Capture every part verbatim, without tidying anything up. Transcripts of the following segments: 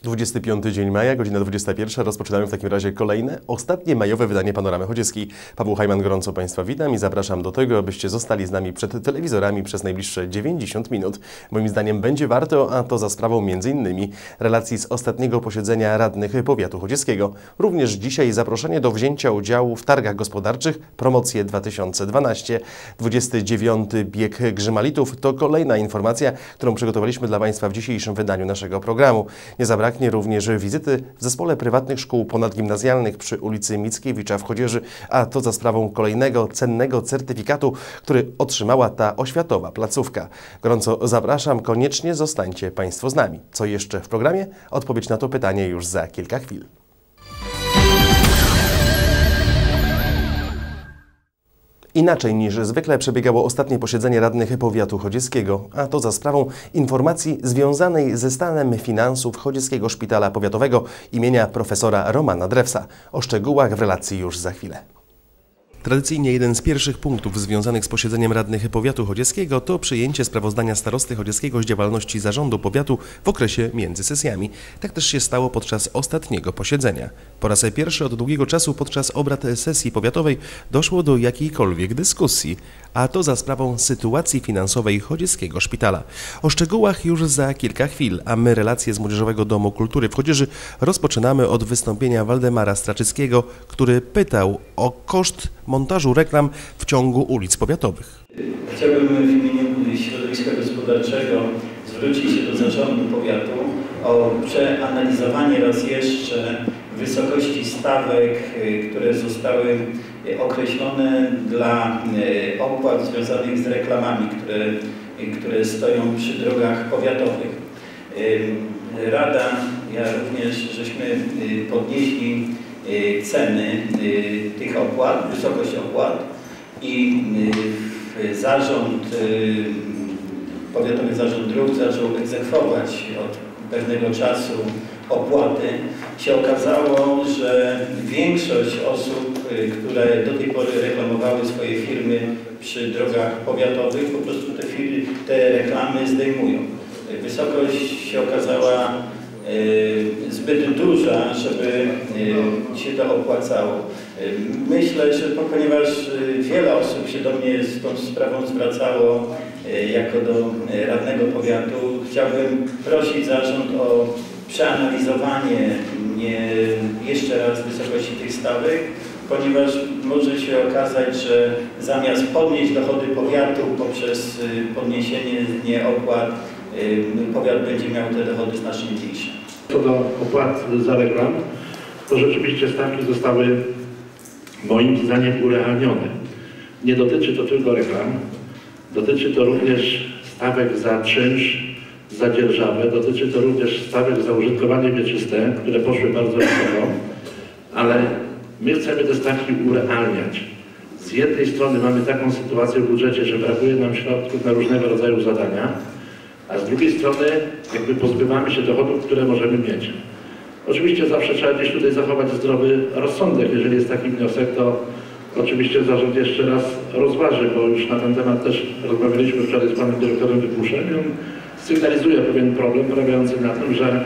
dwudziesty piąty dzień maja, godzina dwudziesta pierwsza. Rozpoczynamy w takim razie kolejne, ostatnie majowe wydanie Panoramy Chodzieckiej. Paweł Hajman, gorąco Państwa witam i zapraszam do tego, abyście zostali z nami przed telewizorami przez najbliższe dziewięćdziesiąt minut. Moim zdaniem będzie warto, a to za sprawą między innymi relacji z ostatniego posiedzenia radnych powiatu chodzieckiego. Również dzisiaj zaproszenie do wzięcia udziału w targach gospodarczych Promocje dwa tysiące dwanaście. dwudziesty dziewiąty bieg Grzymalitów to kolejna informacja, którą przygotowaliśmy dla Państwa w dzisiejszym wydaniu naszego programu. Nie zabraknie również wizyty w Zespole Prywatnych Szkół Ponadgimnazjalnych przy ulicy Mickiewicza w Chodzieży, a to za sprawą kolejnego cennego certyfikatu, który otrzymała ta oświatowa placówka. Gorąco zapraszam, koniecznie zostańcie Państwo z nami. Co jeszcze w programie? Odpowiedź na to pytanie już za kilka chwil. Inaczej niż zwykle przebiegało ostatnie posiedzenie radnych powiatu chodzieckiego, a to za sprawą informacji związanej ze stanem finansów Chodzieckiego Szpitala Powiatowego imienia profesora Romana Drewsa. O szczegółach w relacji już za chwilę. Tradycyjnie jeden z pierwszych punktów związanych z posiedzeniem radnych powiatu chodzieckiego to przyjęcie sprawozdania starosty chodzieckiego z działalności zarządu powiatu w okresie między sesjami. Tak też się stało podczas ostatniego posiedzenia. Po raz pierwszy od długiego czasu podczas obrad sesji powiatowej doszło do jakiejkolwiek dyskusji, a to za sprawą sytuacji finansowej Chodzieckiego Szpitala. O szczegółach już za kilka chwil, a my relacje z Młodzieżowego Domu Kultury w Chodzieży rozpoczynamy od wystąpienia Waldemara Straczyckiego, który pytał o koszt montażu reklam w ciągu ulic powiatowych. Chciałbym w imieniu środowiska gospodarczego zwrócić się do zarządu powiatu o przeanalizowanie raz jeszcze wysokości stawek, które zostały określone dla opłat związanych z reklamami, które, które stoją przy drogach powiatowych. Rada, ja również, żeśmy podnieśli ceny tych opłat, wysokość opłat i zarząd, Powiatowy Zarząd Dróg zaczął egzekwować od pewnego czasu opłaty. Się okazało, że większość osób, które do tej pory reklamowały swoje firmy przy drogach powiatowych, po prostu te, firmy, te reklamy zdejmują. Wysokość się okazała zbyt duża, żeby się to opłacało. Myślę, że ponieważ wiele osób się do mnie z tą sprawą zwracało jako do radnego powiatu, chciałbym prosić zarząd o przeanalizowanie jeszcze raz wysokości tych stawek, ponieważ może się okazać, że zamiast podnieść dochody powiatu poprzez podniesienie opłat, powiat będzie miał te dochody znacznie mniejsze. Co do opłat za reklam, to rzeczywiście stawki zostały moim zdaniem urealnione. Nie dotyczy to tylko reklam, dotyczy to również stawek za czynsz, za dzierżawę, dotyczy to również stawek za użytkowanie wieczyste, które poszły bardzo wysoko, ale my chcemy te stawki urealniać. Z jednej strony mamy taką sytuację w budżecie, że brakuje nam środków na różnego rodzaju zadania, a z drugiej strony jakby pozbywamy się dochodów, które możemy mieć. Oczywiście zawsze trzeba gdzieś tutaj zachować zdrowy rozsądek. Jeżeli jest taki wniosek, to oczywiście zarząd jeszcze raz rozważy, bo już na ten temat też rozmawialiśmy wczoraj z panem dyrektorem Wypuszczem i on sygnalizuje pewien problem polegający na tym, że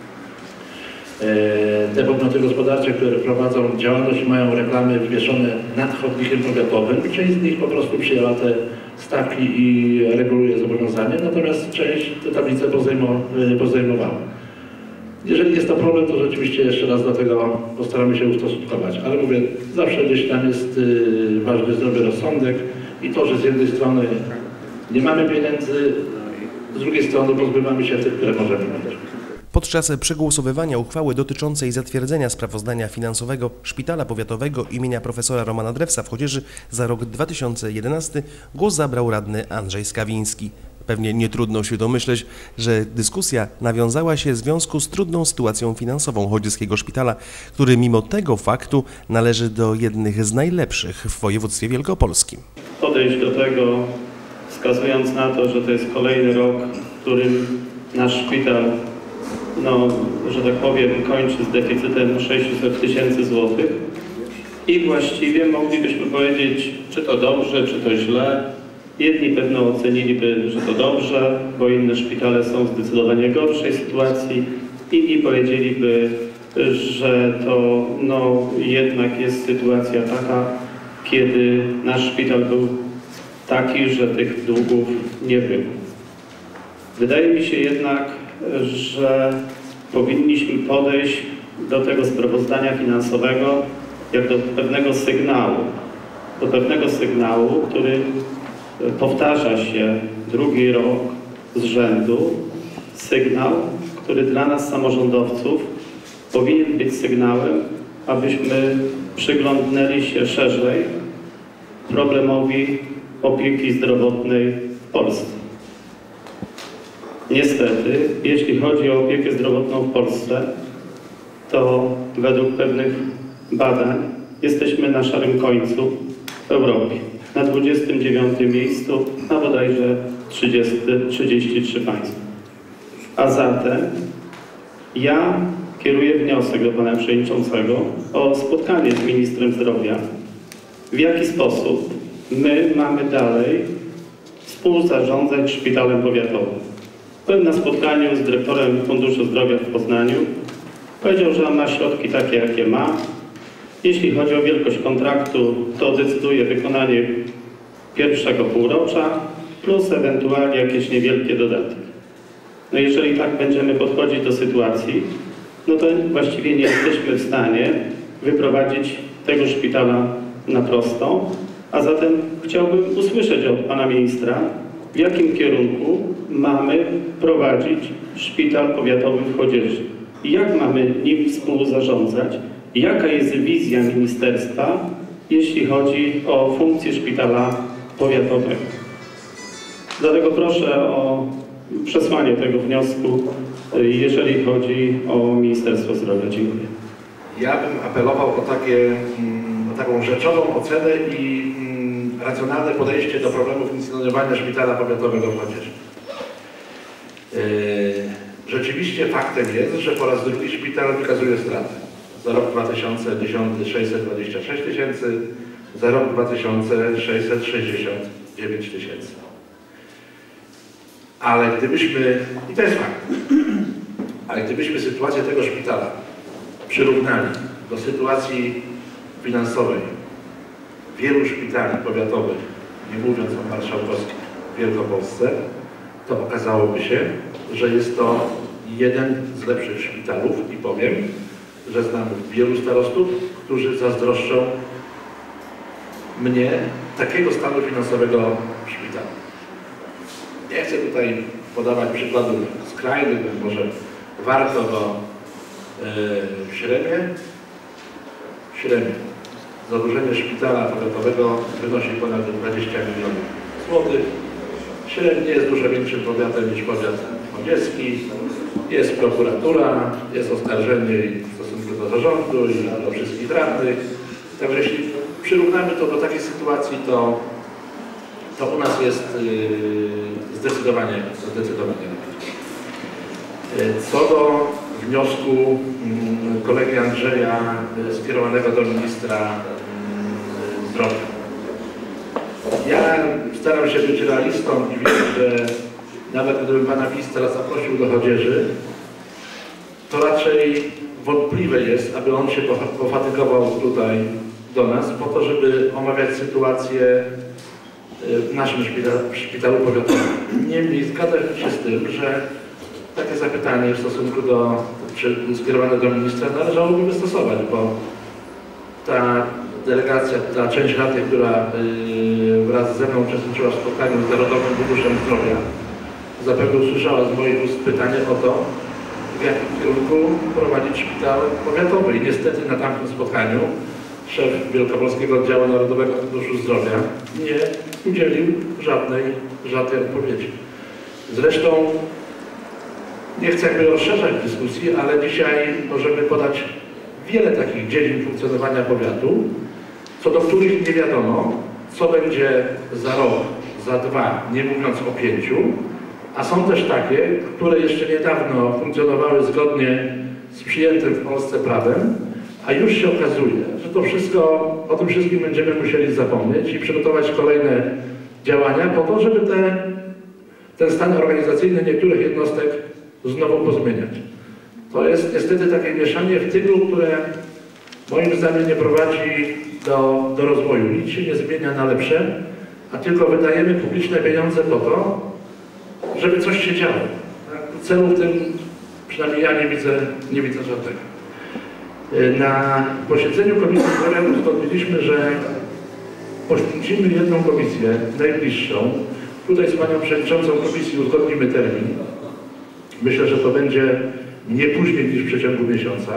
te podmioty gospodarcze, które prowadzą działalność i mają reklamy wywieszone nad chodnikiem powiatowym, część z nich po prostu przyjęła te stawki i reguluje zobowiązanie, natomiast część te tablice pozajmowała. Jeżeli jest to problem, to rzeczywiście jeszcze raz do tego postaramy się ustosunkować, ale mówię, zawsze gdzieś tam jest ważny zdrowy rozsądek i to, że z jednej strony nie mamy pieniędzy, z drugiej strony pozbywamy się tych, które możemy mieć. Podczas przegłosowywania uchwały dotyczącej zatwierdzenia sprawozdania finansowego Szpitala Powiatowego imienia profesora Romana Drewsa w Chodzieży za rok dwa tysiące jedenasty głos zabrał radny Andrzej Skawiński. Pewnie nie trudno się domyśleć, że dyskusja nawiązała się w związku z trudną sytuacją finansową Chodzieckiego Szpitala, który mimo tego faktu należy do jednych z najlepszych w województwie wielkopolskim. Podejść do tego, wskazując na to, że to jest kolejny rok, w którym nasz szpital, no, że tak powiem, kończy z deficytem sześćset tysięcy złotych i właściwie moglibyśmy powiedzieć, czy to dobrze, czy to źle. Jedni pewno oceniliby, że to dobrze, bo inne szpitale są w zdecydowanie gorszej sytuacji. Inni powiedzieliby, że to no, jednak jest sytuacja taka, kiedy nasz szpital był taki, że tych długów nie było. Wydaje mi się jednak, że powinniśmy podejść do tego sprawozdania finansowego jak do pewnego sygnału. Do pewnego sygnału, który powtarza się drugi rok z rzędu. Sygnał, który dla nas samorządowców powinien być sygnałem, abyśmy przyglądnęli się szerzej problemowi opieki zdrowotnej w Polsce. Niestety, jeśli chodzi o opiekę zdrowotną w Polsce, to według pewnych badań jesteśmy na szarym końcu w Europie. Na dwudziestym dziewiątym miejscu, na bodajże trzydzieści trzy państwa. A zatem ja kieruję wniosek do pana przewodniczącego o spotkanie z ministrem zdrowia. W jaki sposób my mamy dalej współzarządzać szpitalem powiatowym. Byłem na spotkaniu z dyrektorem Funduszu Zdrowia w Poznaniu. Powiedział, że on ma środki takie, jakie ma. Jeśli chodzi o wielkość kontraktu, to decyduje wykonanie pierwszego półrocza plus ewentualnie jakieś niewielkie dodatki. No jeżeli tak będziemy podchodzić do sytuacji, no to właściwie nie jesteśmy w stanie wyprowadzić tego szpitala na prostą. A zatem chciałbym usłyszeć od pana ministra, w jakim kierunku mamy prowadzić szpital powiatowy w Chodzieży. I jak mamy nim współzarządzać? Jaka jest wizja ministerstwa, jeśli chodzi o funkcję szpitala powiatowego? Dlatego proszę o przesłanie tego wniosku, jeżeli chodzi o Ministerstwo Zdrowia. Dziękuję. Ja bym apelował o, takie, o taką rzeczową ocenę i racjonalne podejście do problemu funkcjonowania szpitala powiatowego w Chodzieży. Rzeczywiście faktem jest, że po raz drugi szpital wykazuje straty. Za rok dwa tysiące dziesiąty sześćset dwadzieścia sześć tysięcy, za rok dwa tysiące sześćset sześćdziesiąt dziewięć tysięcy. Ale gdybyśmy, i to jest fakt, ale gdybyśmy sytuację tego szpitala przyrównali do sytuacji finansowej wielu szpitali powiatowych, nie mówiąc o marszałkowskich w Wielkopolsce, to okazałoby się, że jest to jeden z lepszych szpitalów i powiem, że znam wielu starostów, którzy zazdroszczą mnie takiego stanu finansowego szpitala. Nie chcę tutaj podawać przykładów skrajnych, może warto do yy, Śremie. Śremie. Zadłużenie szpitala powiatowego wynosi ponad dwadzieścia milionów złotych. Śrem nie jest dużo większym powiatem niż powiat chodziecki. Jest prokuratura, jest oskarżenie w stosunku do zarządu i do wszystkich radnych. Także jeśli przyrównamy to do takiej sytuacji, to, to u nas jest yy, zdecydowanie, zdecydowanie lepiej. Co do wniosku yy, kolegi Andrzeja yy, skierowanego do ministra yy, zdrowia. Ja staram się być realistą i wiem, że nawet gdybym pana ministra zaprosił do Chodzieży, to raczej wątpliwe jest, aby on się pofatygował tutaj do nas po to, żeby omawiać sytuację w naszym szpitalu, w szpitalu powiatowym. Niemniej zgadzam się z tym, że takie zapytanie w stosunku do, czy skierowane do ministra należałoby wystosować, bo ta delegacja, ta część Rady, która yy, wraz ze mną uczestniczyła w spotkaniu z Narodowym Funduszem Zdrowia, zapewne usłyszała z moich ust pytanie o to, w jakim kierunku prowadzić szpital powiatowy. I niestety na tamtym spotkaniu szef Wielkopolskiego Oddziału Narodowego Funduszu Zdrowia nie udzielił żadnej, żadnej odpowiedzi. Zresztą nie chcę jakby rozszerzać dyskusji, ale dzisiaj możemy podać wiele takich dziedzin funkcjonowania powiatu, co do których nie wiadomo, co będzie za rok, za dwa, nie mówiąc o pięciu, a są też takie, które jeszcze niedawno funkcjonowały zgodnie z przyjętym w Polsce prawem, a już się okazuje, że to wszystko, o tym wszystkim będziemy musieli zapomnieć i przygotować kolejne działania po to, żeby te, ten stan organizacyjny niektórych jednostek znowu pozmieniać. To jest niestety takie mieszanie w tyglu, które moim zdaniem nie prowadzi do, do rozwoju. Nic się nie zmienia na lepsze, a tylko wydajemy publiczne pieniądze po to, żeby coś się działo. Tak? Celu w tym przynajmniej ja nie widzę, nie widzę żadnego. Na posiedzeniu Komisji Zdrowia uzgodniliśmy, że poświęcimy jedną komisję, najbliższą. Tutaj z Panią Przewodniczącą Komisji uzgodnimy termin. Myślę, że to będzie nie później niż w przeciągu miesiąca.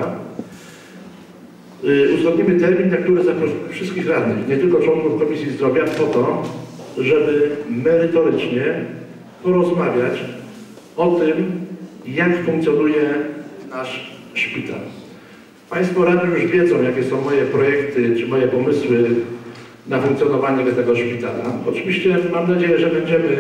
Uzgodnimy termin, na który zaprosimy wszystkich radnych, nie tylko członków Komisji Zdrowia, po to, żeby merytorycznie porozmawiać o tym, jak funkcjonuje nasz szpital. Państwo radni już wiedzą, jakie są moje projekty, czy moje pomysły na funkcjonowanie tego szpitala. Oczywiście mam nadzieję, że będziemy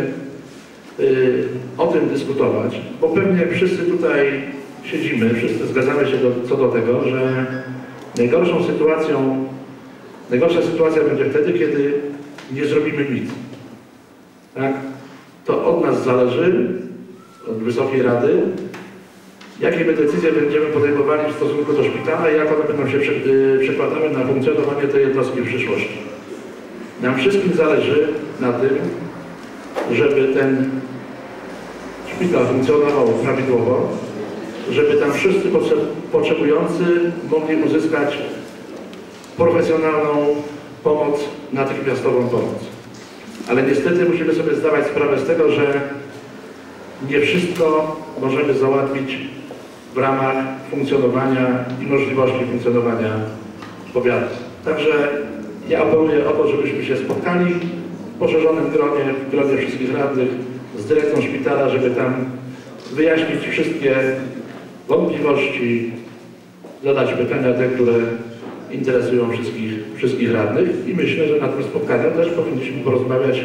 y, o tym dyskutować, bo pewnie jak wszyscy tutaj siedzimy, wszyscy zgadzamy się do, co do tego, że najgorszą sytuacją, najgorsza sytuacja będzie wtedy, kiedy nie zrobimy nic. Tak? To od nas zależy, od Wysokiej Rady, jakie my decyzje będziemy podejmowali w stosunku do szpitala i jak one będą się przekładały na funkcjonowanie tej jednostki w przyszłości. Nam wszystkim zależy na tym, żeby ten szpital funkcjonował prawidłowo, żeby tam wszyscy potrzebujący mogli uzyskać profesjonalną pomoc, natychmiastową pomoc. Ale niestety musimy sobie zdawać sprawę z tego, że nie wszystko możemy załatwić w ramach funkcjonowania i możliwości funkcjonowania powiatu. Także ja apeluję o to, żebyśmy się spotkali w poszerzonym gronie, w gronie wszystkich radnych z dyrekcją szpitala, żeby tam wyjaśnić wszystkie wątpliwości, zadać pytania te, które interesują wszystkich, wszystkich radnych i myślę, że na tym spotkaniu też powinniśmy porozmawiać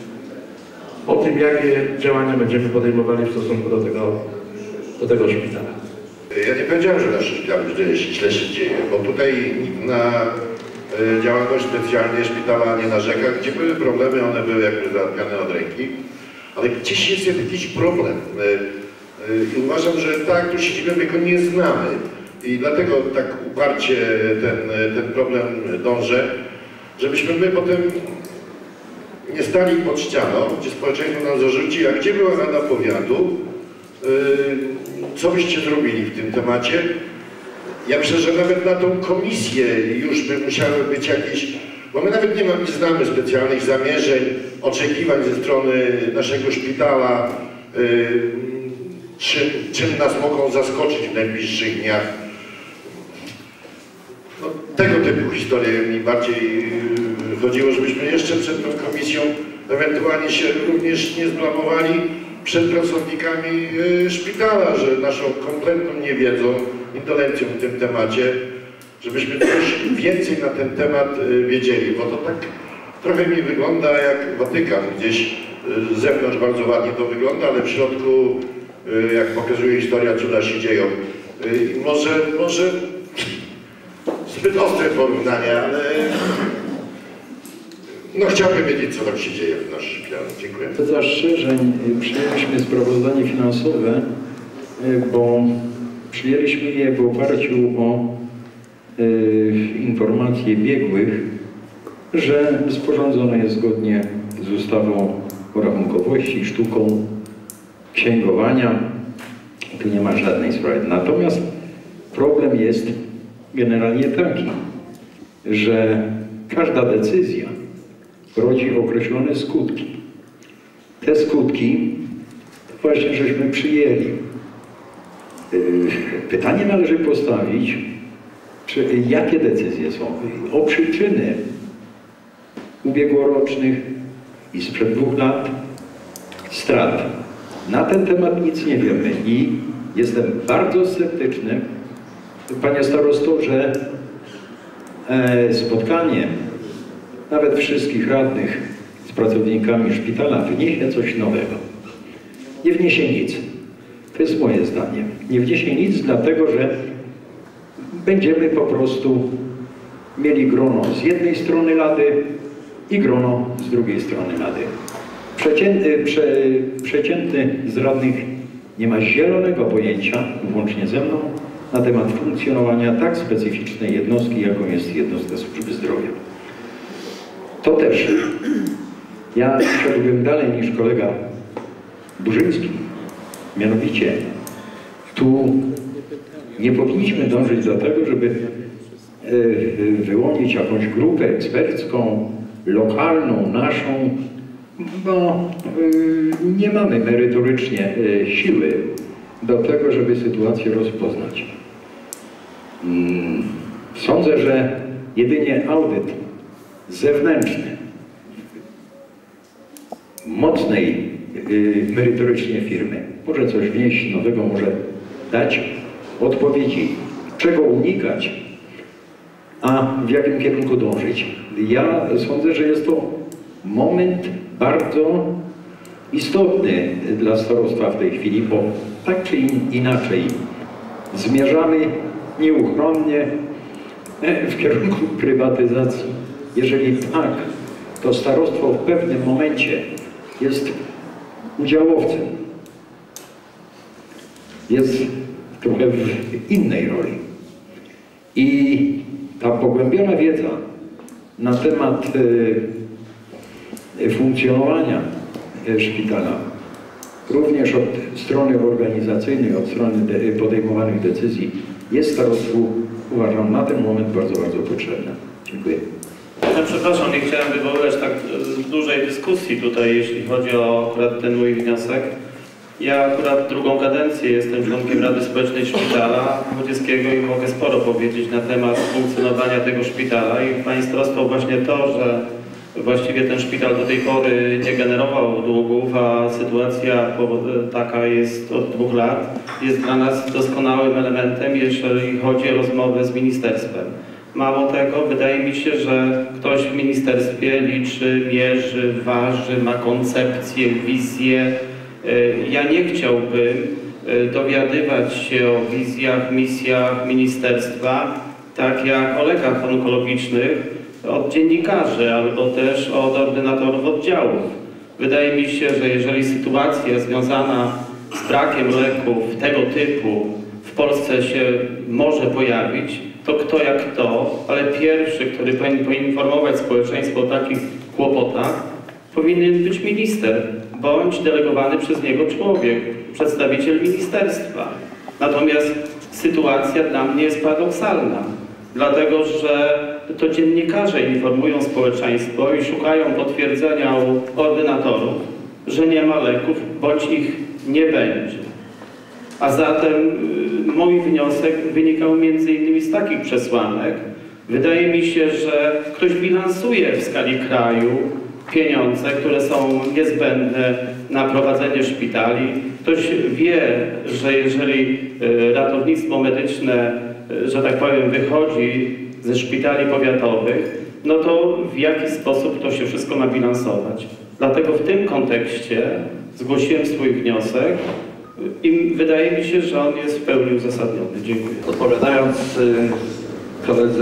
o tym, jakie działania będziemy podejmowali w stosunku do tego, do tego szpitala. Ja nie powiedziałem, że w naszym szpitalu źle się dzieje, bo tutaj nikt na działalność specjalnie szpitala nie narzeka. Gdzie były problemy, one były jakby załatwiane od ręki, ale gdzieś jest jakiś problem. I uważam, że tak, tu siedzimy, my go nie znamy. I dlatego tak uparcie ten, ten problem dążę, żebyśmy my potem nie stali pod ścianą, gdzie społeczeństwo nam zarzuci, a gdzie była Rada Powiatu, co byście zrobili w tym temacie. Ja myślę, że nawet na tą komisję już by musiały być jakieś, bo my nawet nie, mamy, nie znamy specjalnych zamierzeń, oczekiwań ze strony naszego szpitala, czym, czym nas mogą zaskoczyć w najbliższych dniach. No, tego typu historie mi bardziej chodziło, żebyśmy jeszcze przed tą komisją ewentualnie się również nie zblamowali przed pracownikami szpitala, że naszą kompletną niewiedzą, indolencją w tym temacie, żebyśmy coś więcej na ten temat wiedzieli, bo to tak trochę mi wygląda jak Watykan, gdzieś z zewnątrz bardzo ładnie to wygląda, ale w środku, jak pokazuje historia, cuda się dzieją. Może, może zbyt ostre porównania, ale no chciałbym wiedzieć, co tam się dzieje w naszym szpitalu. Dziękuję. Bez zastrzeżeń przyjęliśmy sprawozdanie finansowe, bo przyjęliśmy je w oparciu o y, informacje biegłych, że sporządzone jest zgodnie z ustawą o rachunkowości, sztuką księgowania. Tu nie ma żadnej sprawy. Natomiast problem jest generalnie taki, że każda decyzja rodzi określone skutki. Te skutki właśnie żeśmy przyjęli. Pytanie należy postawić, czy, jakie decyzje są. O przyczyny ubiegłorocznych i sprzed dwóch lat strat. Na ten temat nic nie wiemy i jestem bardzo sceptyczny, panie starosto, że e, spotkanie nawet wszystkich radnych z pracownikami szpitala wniesie coś nowego. Nie wniesie nic. To jest moje zdanie. Nie wniesie nic, dlatego że będziemy po prostu mieli grono z jednej strony Rady i grono z drugiej strony Rady. Przeciętny, prze, przeciętny z radnych nie ma zielonego pojęcia, włącznie ze mną, na temat funkcjonowania tak specyficznej jednostki, jaką jest jednostka służby zdrowia. To też ja szedłbym dalej niż kolega Burzyński. Mianowicie tu nie powinniśmy dążyć do tego, żeby wyłonić jakąś grupę ekspercką, lokalną, naszą, bo nie mamy merytorycznie siły do tego, żeby sytuację rozpoznać. Sądzę, że jedynie audyt zewnętrzny, mocnej merytorycznie firmy może coś wnieść nowego, może dać odpowiedzi, czego unikać, a w jakim kierunku dążyć. Ja sądzę, że jest to moment bardzo istotny dla starostwa w tej chwili, bo tak czy inaczej zmierzamy nieuchronnie w kierunku prywatyzacji. Jeżeli tak, to starostwo w pewnym momencie jest udziałowcem. Jest trochę w innej roli. I ta pogłębiona wiedza na temat y, funkcjonowania y, szpitala, również od strony organizacyjnej, od strony de, podejmowanych decyzji, jest starostwu, uważam, na ten moment bardzo, bardzo potrzebna. Dziękuję. No, przepraszam, nie chciałem wywoływać tak dużej dyskusji tutaj, jeśli chodzi o akurat ten mój wniosek. Ja akurat drugą kadencję jestem członkiem Rady Społecznej Szpitala Chodzieckiego i mogę sporo powiedzieć na temat funkcjonowania tego szpitala i Pani Starosto, właśnie to, że właściwie ten szpital do tej pory nie generował długów, a sytuacja taka jest od dwóch lat, jest dla nas doskonałym elementem, jeżeli chodzi o rozmowę z ministerstwem. Mało tego, wydaje mi się, że ktoś w ministerstwie liczy, mierzy, waży, ma koncepcję, wizję. Ja nie chciałbym dowiadywać się o wizjach, misjach ministerstwa, tak jak o lekach onkologicznych, od dziennikarzy albo też od ordynatorów oddziałów. Wydaje mi się, że jeżeli sytuacja związana z brakiem leków tego typu w Polsce się może pojawić, to kto jak kto, ale pierwszy, który powinien poinformować społeczeństwo o takich kłopotach, powinien być minister bądź delegowany przez niego człowiek, przedstawiciel ministerstwa. Natomiast sytuacja dla mnie jest paradoksalna, dlatego że to dziennikarze informują społeczeństwo i szukają potwierdzenia u ordynatorów, że nie ma leków bądź ich nie będzie. A zatem mój wniosek wynikał między innymi z takich przesłanek. Wydaje mi się, że ktoś bilansuje w skali kraju pieniądze, które są niezbędne na prowadzenie szpitali. Ktoś wie, że jeżeli ratownictwo medyczne, że tak powiem, wychodzi ze szpitali powiatowych, no to w jaki sposób to się wszystko ma bilansować. Dlatego w tym kontekście zgłosiłem swój wniosek i wydaje mi się, że on jest w pełni uzasadniony. Dziękuję. Odpowiadając y, koledze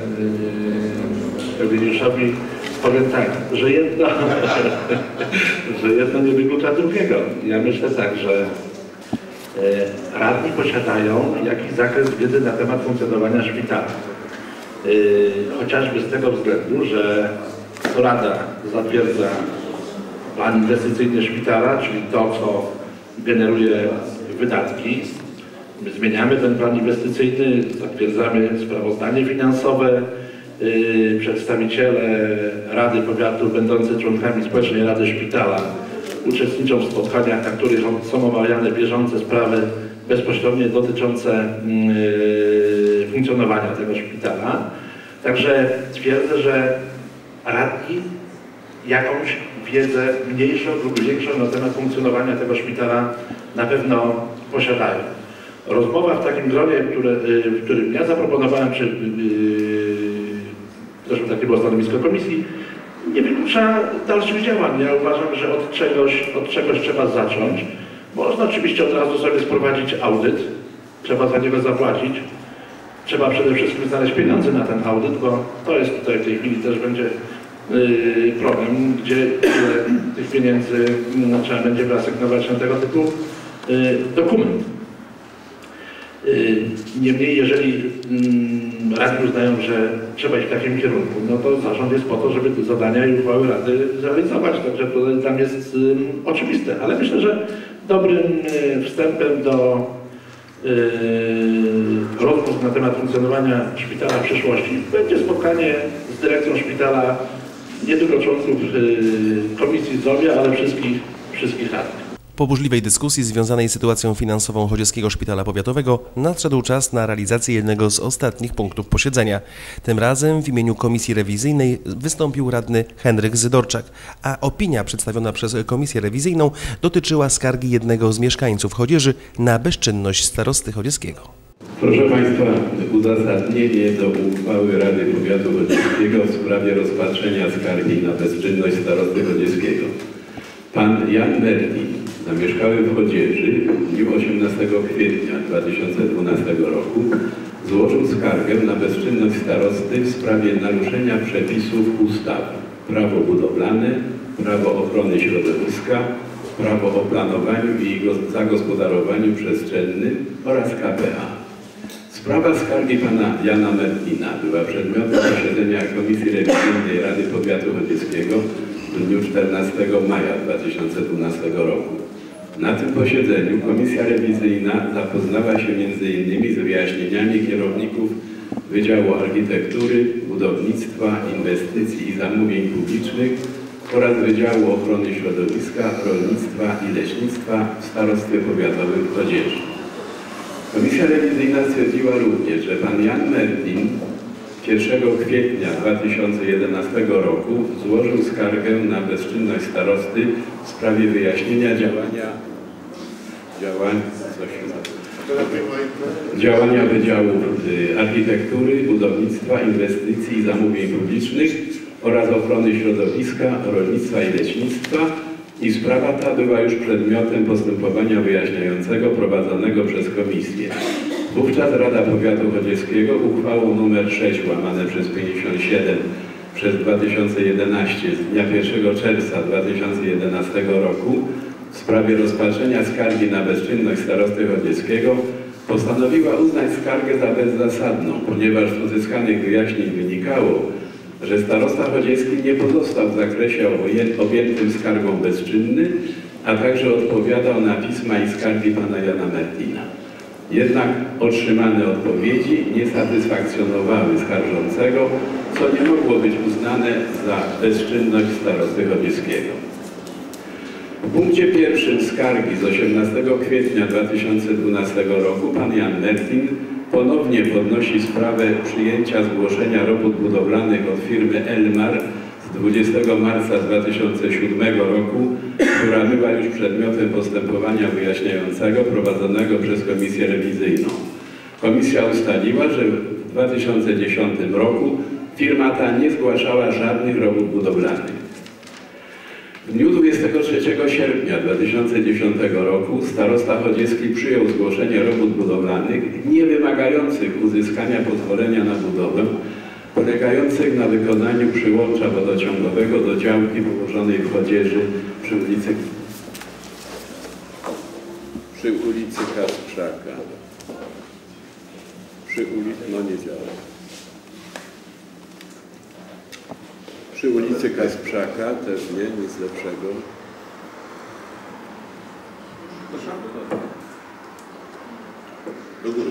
y, Eugeniuszowi, powiem tak, że jedno, że jedno nie wyklucza drugiego. Ja myślę tak, że y, radni posiadają jakiś zakres wiedzy na temat funkcjonowania szpitala. Y, chociażby z tego względu, że to Rada zatwierdza plan inwestycyjny szpitala, czyli to, co generuje wydatki. My zmieniamy ten plan inwestycyjny, zatwierdzamy sprawozdanie finansowe. Yy, przedstawiciele Rady Powiatu będący członkami Społecznej Rady Szpitala uczestniczą w spotkaniach, na których są omawiane bieżące sprawy bezpośrednio dotyczące yy, funkcjonowania tego szpitala. Także twierdzę, że radni jakąś wiedzę mniejszą lub większą na temat funkcjonowania tego szpitala na pewno posiadają. Rozmowa w takim gronie, które, w którym ja zaproponowałem, czy zresztą takie było stanowisko komisji, nie wyklucza dalszych działań. Ja uważam, że od czegoś, od czegoś trzeba zacząć. Można oczywiście od razu sobie sprowadzić audyt, trzeba za niego zapłacić. Trzeba przede wszystkim znaleźć pieniądze na ten audyt, bo to jest tutaj w tej chwili też będzie yy, problem, gdzie ile tych pieniędzy no, trzeba będzie wyasygnować na tego typu yy, dokument. Niemniej, jeżeli radni uznają, że trzeba iść w takim kierunku, no to zarząd jest po to, żeby te zadania i uchwały Rady zrealizować. Także to dla mnie jest oczywiste. Ale myślę, że dobrym wstępem do rozmów na temat funkcjonowania szpitala w przyszłości będzie spotkanie z dyrekcją szpitala, nie tylko członków Komisji Zdrowia, ale wszystkich, wszystkich radnych. Po burzliwej dyskusji związanej z sytuacją finansową Chodzieckiego Szpitala Powiatowego nadszedł czas na realizację jednego z ostatnich punktów posiedzenia. Tym razem w imieniu Komisji Rewizyjnej wystąpił radny Henryk Zydorczak, a opinia przedstawiona przez Komisję Rewizyjną dotyczyła skargi jednego z mieszkańców Chodzieży na bezczynność starosty chodzieckiego. Proszę Państwa, uzasadnienie do uchwały Rady Powiatu Chodzieckiego w sprawie rozpatrzenia skargi na bezczynność starosty chodzieckiego. Pan Jan Mertin, zamieszkały w Chodzieży, w dniu osiemnastego kwietnia dwa tysiące dwunastego roku złożył skargę na bezczynność starosty w sprawie naruszenia przepisów ustawy Prawo budowlane, Prawo ochrony środowiska, Prawo o planowaniu i zagospodarowaniu przestrzennym oraz K P A. Sprawa skargi pana Jana Mertina była przedmiotem posiedzenia Komisji Rewizyjnej Rady Powiatu Chodzieckiego w dniu czternastego maja dwa tysiące dwunastego roku. Na tym posiedzeniu Komisja Rewizyjna zapoznała się między innymi z wyjaśnieniami kierowników Wydziału Architektury, Budownictwa, Inwestycji i Zamówień Publicznych oraz Wydziału Ochrony Środowiska, Rolnictwa i Leśnictwa w Starostwie Powiatowym w Chodzieży. Komisja Rewizyjna stwierdziła również, że pan Jan Mertin pierwszego kwietnia dwa tysiące jedenastego roku złożył skargę na bezczynność starosty w sprawie wyjaśnienia działania działań, działania Wydziałów Architektury, Budownictwa, Inwestycji i Zamówień Publicznych oraz Ochrony Środowiska, Rolnictwa i Leśnictwa i sprawa ta była już przedmiotem postępowania wyjaśniającego prowadzonego przez Komisję. Wówczas Rada Powiatu Chodzieckiego uchwałą nr sześć łamane przez pięćdziesiąt siedem przez dwa tysiące jedenaście z dnia pierwszego czerwca dwa tysiące jedenastego roku w sprawie rozpatrzenia skargi na bezczynność starosty chodzieckiego postanowiła uznać skargę za bezzasadną, ponieważ z uzyskanych wyjaśnień wynikało, że starosta chodziecki nie pozostał w zakresie objętym skargą bezczynny, a także odpowiadał na pisma i skargi pana Jana Mertina. Jednak otrzymane odpowiedzi nie satysfakcjonowały skarżącego, co nie mogło być uznane za bezczynność starosty chodzieckiego. W punkcie pierwszym skargi z osiemnastego kwietnia dwa tysiące dwunastego roku pan Jan Mertin ponownie podnosi sprawę przyjęcia zgłoszenia robót budowlanych od firmy Elmar z dwudziestego marca dwa tysiące siódmego roku, która była już przedmiotem postępowania wyjaśniającego prowadzonego przez Komisję Rewizyjną. Komisja ustaliła, że w dwa tysiące dziesiątym roku firma ta nie zgłaszała żadnych robót budowlanych. W dniu dwudziestego trzeciego sierpnia dwa tysiące dziesiątego roku starosta chodziecki przyjął zgłoszenie robót budowlanych nie wymagających uzyskania pozwolenia na budowę, polegających na wykonaniu przyłącza wodociągowego do działki położonej w Chodzieży przy ulicy, przy ulicy Kasprzaka. Przy ulicy, no nie działa. Przy ulicy Kasprzaka też nie, nic lepszego. Do góry.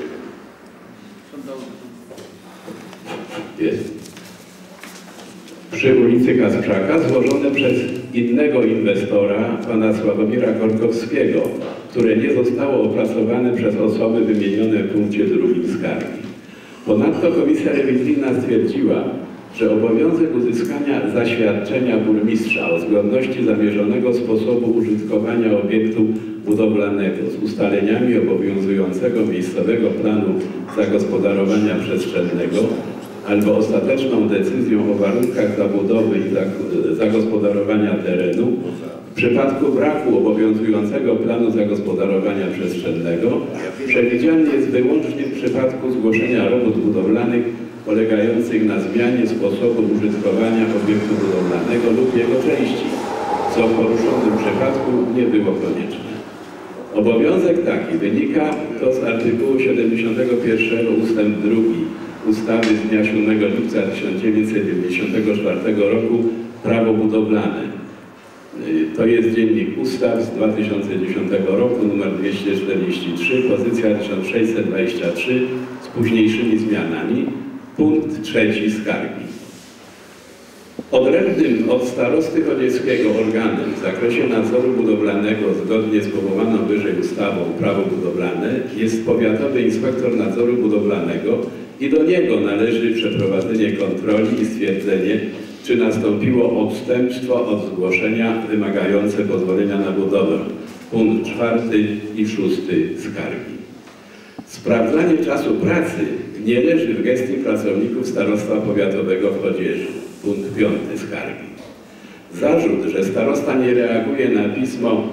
Jest. Przy ulicy Kasprzaka złożone przez innego inwestora, pana Sławomira Korkowskiego, które nie zostało opracowane przez osoby wymienione w punkcie drugim skargi. Ponadto Komisja Rewizyjna stwierdziła, że obowiązek uzyskania zaświadczenia burmistrza o zgodności zamierzonego sposobu użytkowania obiektu budowlanego z ustaleniami obowiązującego miejscowego planu zagospodarowania przestrzennego albo ostateczną decyzją o warunkach zabudowy i zagospodarowania terenu w przypadku braku obowiązującego planu zagospodarowania przestrzennego przewidziany jest wyłącznie w przypadku zgłoszenia robót budowlanych polegających na zmianie sposobu użytkowania obiektu budowlanego lub jego części, co w poruszonym przypadku nie było konieczne. Obowiązek taki wynika to z artykułu siedemdziesiątego pierwszego ustęp drugi ustawy z dnia siódmego lipca tysiąc dziewięćset dziewięćdziesiątego czwartego roku Prawo budowlane. To jest Dziennik Ustaw z dwa tysiące dziesiątego roku, numer dwieście czterdzieści trzy, pozycja tysiąc sześćset dwadzieścia trzy z późniejszymi zmianami. Punkt trzeci skargi. Odrębnym od starosty chodzieckiego organem w zakresie nadzoru budowlanego zgodnie z powołaną wyżej ustawą Prawo budowlane jest powiatowy inspektor nadzoru budowlanego i do niego należy przeprowadzenie kontroli i stwierdzenie, czy nastąpiło odstępstwo od zgłoszenia wymagające pozwolenia na budowę. Punkt czwarty i szósty skargi. Sprawdzanie czasu pracy nie leży w gestii pracowników Starostwa Powiatowego w Chodzieży. Punkt piąty skargi. Zarzut, że starosta nie reaguje na pismo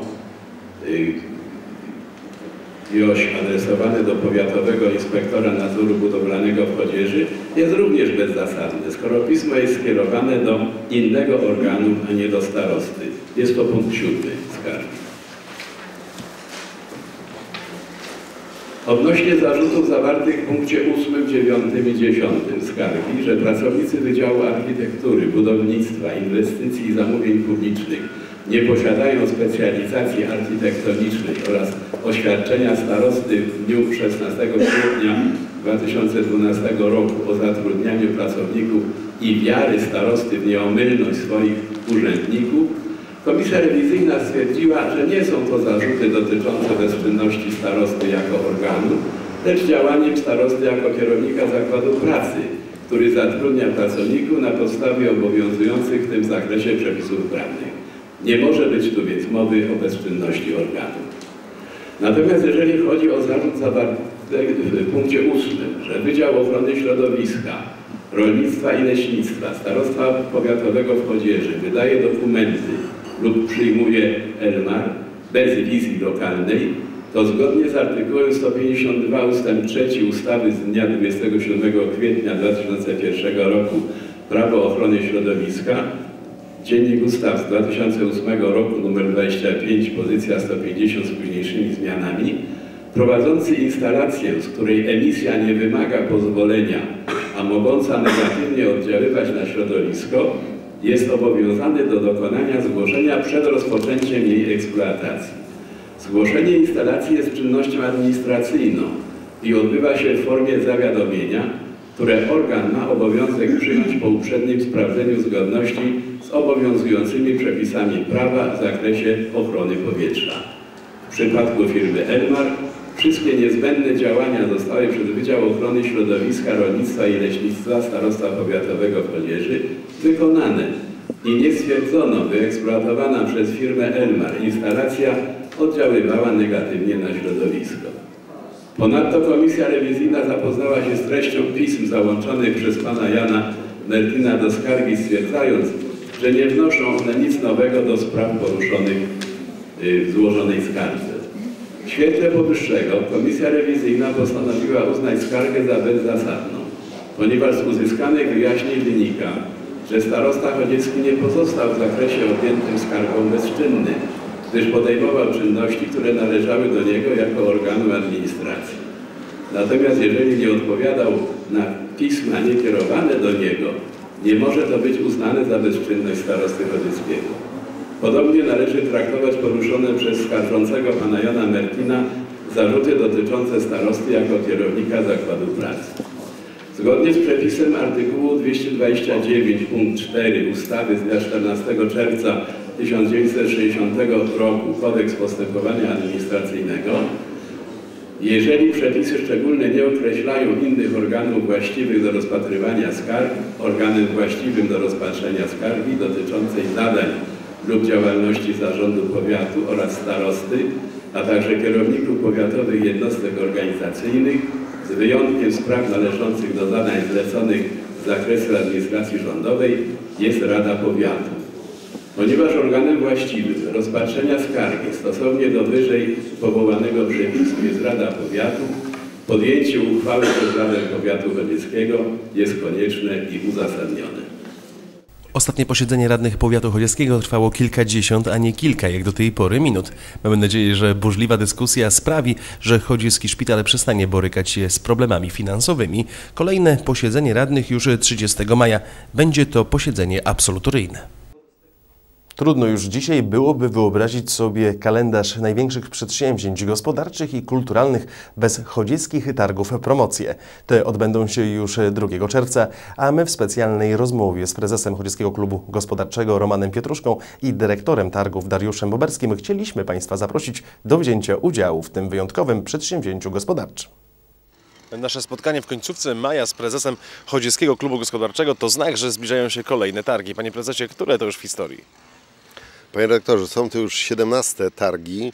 Joś adresowane do Powiatowego Inspektora Nadzoru Budowlanego w Chodzieży jest również bezzasadne, skoro pismo jest skierowane do innego organu, a nie do starosty. Jest to punkt siódmy skargi. Odnośnie zarzutów zawartych w punkcie ósmym, dziewiątym i dziesiątym skargi, że pracownicy Wydziału Architektury, Budownictwa, Inwestycji i Zamówień Publicznych nie posiadają specjalizacji architektonicznej oraz oświadczenia starosty w dniu szesnastego kwietnia dwa tysiące dwunastego roku o zatrudnianiu pracowników i wiary starosty w nieomylność swoich urzędników, Komisja Rewizyjna stwierdziła, że nie są to zarzuty dotyczące bezczynności starosty jako organu, lecz działaniem starosty jako kierownika zakładu pracy, który zatrudnia pracowników na podstawie obowiązujących w tym zakresie przepisów prawnych. Nie może być tu więc mowy o bezczynności organu. Natomiast jeżeli chodzi o zarzut zawarty w punkcie ósmym, że Wydział Ochrony Środowiska, Rolnictwa i Leśnictwa Starostwa Powiatowego w Chodzieży wydaje dokumenty lub przyjmuje Elmar bez wizji lokalnej, to zgodnie z artykułem sto pięćdziesiąt dwa ustęp trzeci ustawy z dnia dwudziestego siódmego kwietnia dwa tysiące pierwszego roku Prawo Ochrony Środowiska, Dziennik Ustaw z dwa tysiące ósmego roku nr dwadzieścia pięć, pozycja sto pięćdziesiąt z późniejszymi zmianami, prowadzący instalację, z której emisja nie wymaga pozwolenia, a mogąca negatywnie oddziaływać na środowisko, jest obowiązany do dokonania zgłoszenia przed rozpoczęciem jej eksploatacji. Zgłoszenie instalacji jest czynnością administracyjną i odbywa się w formie zawiadomienia, które organ ma obowiązek przyjąć po uprzednim sprawdzeniu zgodności z obowiązującymi przepisami prawa w zakresie ochrony powietrza. W przypadku firmy Elmar wszystkie niezbędne działania zostały przez Wydział Ochrony Środowiska, Rolnictwa i Leśnictwa Starostwa Powiatowego w Chodzieży wykonane i nie stwierdzono, by eksploatowana przez firmę Elmar instalacja oddziaływała negatywnie na środowisko. Ponadto Komisja Rewizyjna zapoznała się z treścią pism załączonych przez pana Jana Mertina do skargi, stwierdzając, że nie wnoszą one nic nowego do spraw poruszonych w złożonej skardze. W świetle powyższego Komisja Rewizyjna postanowiła uznać skargę za bezzasadną, ponieważ z uzyskanych wyjaśnień wynika, że starosta chodziecki nie pozostał w zakresie objętym skargą bezczynny, gdyż podejmował czynności, które należały do niego jako organu administracji. Natomiast jeżeli nie odpowiadał na pisma niekierowane do niego, nie może to być uznane za bezczynność starosty chodzieckiego. Podobnie należy traktować poruszone przez skarżącego pana Jana Mertina zarzuty dotyczące starosty jako kierownika zakładu pracy. Zgodnie z przepisem artykułu dwieście dwadzieścia dziewięć punkt cztery ustawy z dnia czternastego czerwca tysiąc dziewięćset sześćdziesiątego roku Kodeks Postępowania Administracyjnego, jeżeli przepisy szczególne nie określają innych organów właściwych do rozpatrywania skarg, organem właściwym do rozpatrzenia skargi dotyczącej zadań lub działalności zarządu powiatu oraz starosty, a także kierowników powiatowych jednostek organizacyjnych, z wyjątkiem spraw należących do zadań zleconych z zakresu administracji rządowej, jest Rada Powiatu. Ponieważ organem właściwym rozpatrzenia skargi stosownie do wyżej powołanego przepisu jest Rada Powiatu, podjęcie uchwały przez Radę Powiatu Chodzieckiego jest konieczne i uzasadnione. Ostatnie posiedzenie radnych powiatu chodzieckiego trwało kilkadziesiąt, a nie kilka, jak do tej pory, minut. Mamy nadzieję, że burzliwa dyskusja sprawi, że chodziecki szpital przestanie borykać się z problemami finansowymi. Kolejne posiedzenie radnych już trzydziestego maja. Będzie to posiedzenie absolutoryjne. Trudno już dzisiaj byłoby wyobrazić sobie kalendarz największych przedsięwzięć gospodarczych i kulturalnych bez chodzieckich targów promocje. Te odbędą się już drugiego czerwca, a my w specjalnej rozmowie z prezesem Chodzieckiego Klubu Gospodarczego Romanem Pietruszką i dyrektorem targów Dariuszem Boberskim chcieliśmy Państwa zaprosić do wzięcia udziału w tym wyjątkowym przedsięwzięciu gospodarczym. Nasze spotkanie w końcówce maja z prezesem Chodzieckiego Klubu Gospodarczego to znak, że zbliżają się kolejne targi. Panie prezesie, które to już w historii? Panie redaktorze, są to już siedemnaste targi.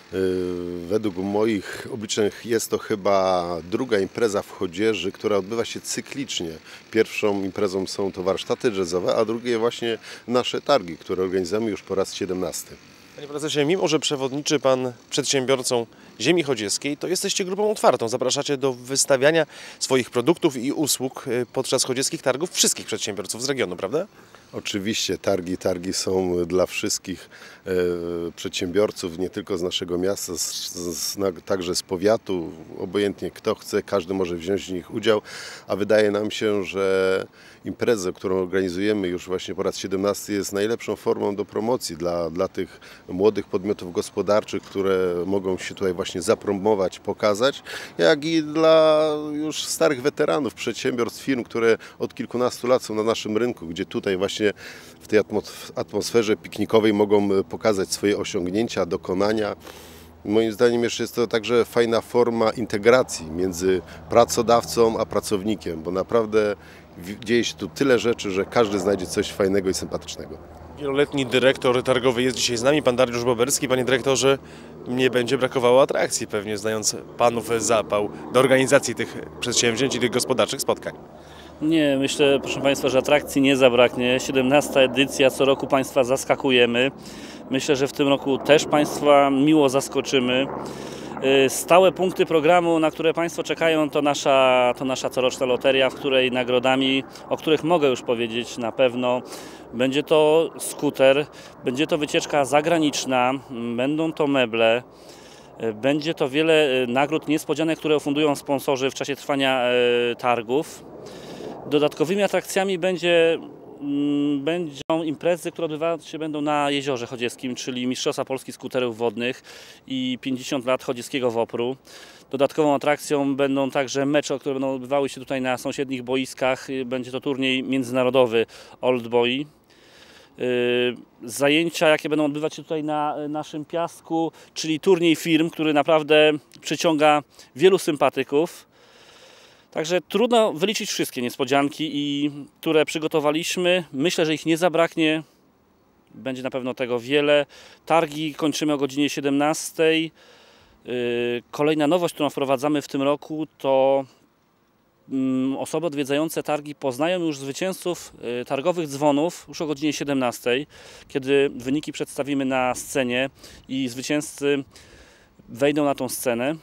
Według moich obliczeń jest to chyba druga impreza w Chodzieży, która odbywa się cyklicznie. Pierwszą imprezą są to warsztaty jazzowe, a drugie właśnie nasze targi, które organizujemy już po raz siedemnasty. Panie prezesie, mimo że przewodniczy Pan przedsiębiorcą ziemi chodzieckiej, to jesteście grupą otwartą. Zapraszacie do wystawiania swoich produktów i usług podczas chodzieckich targów wszystkich przedsiębiorców z regionu, prawda? Oczywiście targi, targi są dla wszystkich e, przedsiębiorców, nie tylko z naszego miasta, z, z, na, także z powiatu. Obojętnie kto chce, każdy może wziąć w nich udział, a wydaje nam się, że imprezę, którą organizujemy już właśnie po raz siedemnasty, jest najlepszą formą do promocji dla, dla tych młodych podmiotów gospodarczych, które mogą się tutaj właśnie zapromować, pokazać, jak i dla już starych weteranów, przedsiębiorstw, firm, które od kilkunastu lat są na naszym rynku, gdzie tutaj właśnie w tej atmosferze piknikowej mogą pokazać swoje osiągnięcia, dokonania. Moim zdaniem jeszcze jest to także fajna forma integracji między pracodawcą a pracownikiem, bo naprawdę dzieje się tu tyle rzeczy, że każdy znajdzie coś fajnego i sympatycznego. Wieloletni dyrektor targowy jest dzisiaj z nami, pan Dariusz Boberski. Panie dyrektorze, nie będzie brakowało atrakcji, pewnie znając panów zapał do organizacji tych przedsięwzięć i tych gospodarczych spotkań. Nie, myślę, proszę Państwa, że atrakcji nie zabraknie. siedemnasta edycja, co roku Państwa zaskakujemy. Myślę, że w tym roku też Państwa miło zaskoczymy. Stałe punkty programu, na które Państwo czekają, to nasza, to nasza coroczna loteria, w której nagrodami, o których mogę już powiedzieć na pewno, będzie to skuter, będzie to wycieczka zagraniczna, będą to meble. Będzie to wiele nagród niespodzianek, które fundują sponsorzy w czasie trwania targów. Dodatkowymi atrakcjami będzie, będą imprezy, które odbywać się będą na Jeziorze Chodzieckim, czyli Mistrzostwa Polski Skuterów Wodnych i pięćdziesiąt lat chodzieckiego wopru. Dodatkową atrakcją będą także mecze, które będą odbywały się tutaj na sąsiednich boiskach. Będzie to turniej międzynarodowy Old Boy. Zajęcia, jakie będą odbywać się tutaj na naszym piasku, czyli turniej firm, który naprawdę przyciąga wielu sympatyków. Także trudno wyliczyć wszystkie niespodzianki, i które przygotowaliśmy. Myślę, że ich nie zabraknie. Będzie na pewno tego wiele. Targi kończymy o godzinie siedemnastej. Kolejna nowość, którą wprowadzamy w tym roku, to osoby odwiedzające targi poznają już zwycięzców targowych dzwonów już o godzinie siedemnastej, kiedy wyniki przedstawimy na scenie i zwycięzcy wejdą na tą scenę.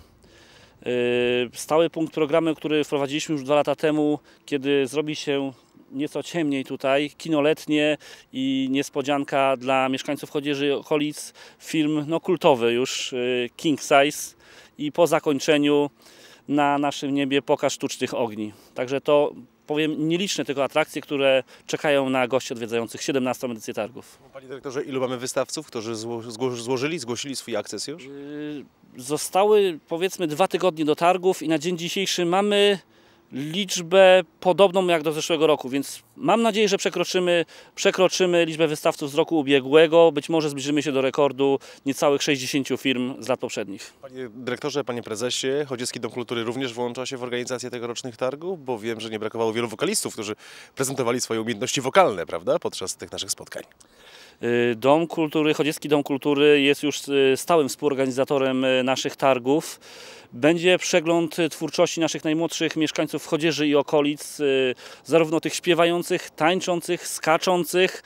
Stały punkt programu, który wprowadziliśmy już dwa lata temu, kiedy zrobi się nieco ciemniej tutaj, kino letnie i niespodzianka dla mieszkańców Chodzieży i okolic, film no, kultowy już, King Size, i po zakończeniu na naszym niebie pokaz sztucznych ogni. Także to, powiem, nieliczne tylko atrakcje, które czekają na gości odwiedzających siedemnastą edycję targów. Panie dyrektorze, ilu mamy wystawców, którzy zło złożyli, zgłosili swój akces już? Zostały, powiedzmy, dwa tygodnie do targów i na dzień dzisiejszy mamy liczbę podobną jak do zeszłego roku, więc mam nadzieję, że przekroczymy, przekroczymy liczbę wystawców z roku ubiegłego. Być może zbliżymy się do rekordu niecałych sześćdziesięciu firm z lat poprzednich. Panie dyrektorze, panie prezesie, Chodziecki Dom Kultury również włącza się w organizację tegorocznych targów, bo wiem, że nie brakowało wielu wokalistów, którzy prezentowali swoje umiejętności wokalne, prawda, podczas tych naszych spotkań. Dom Kultury, Chodziecki Dom Kultury jest już stałym współorganizatorem naszych targów. Będzie przegląd twórczości naszych najmłodszych mieszkańców Chodzieży i okolic, zarówno tych śpiewających, tańczących, skaczących,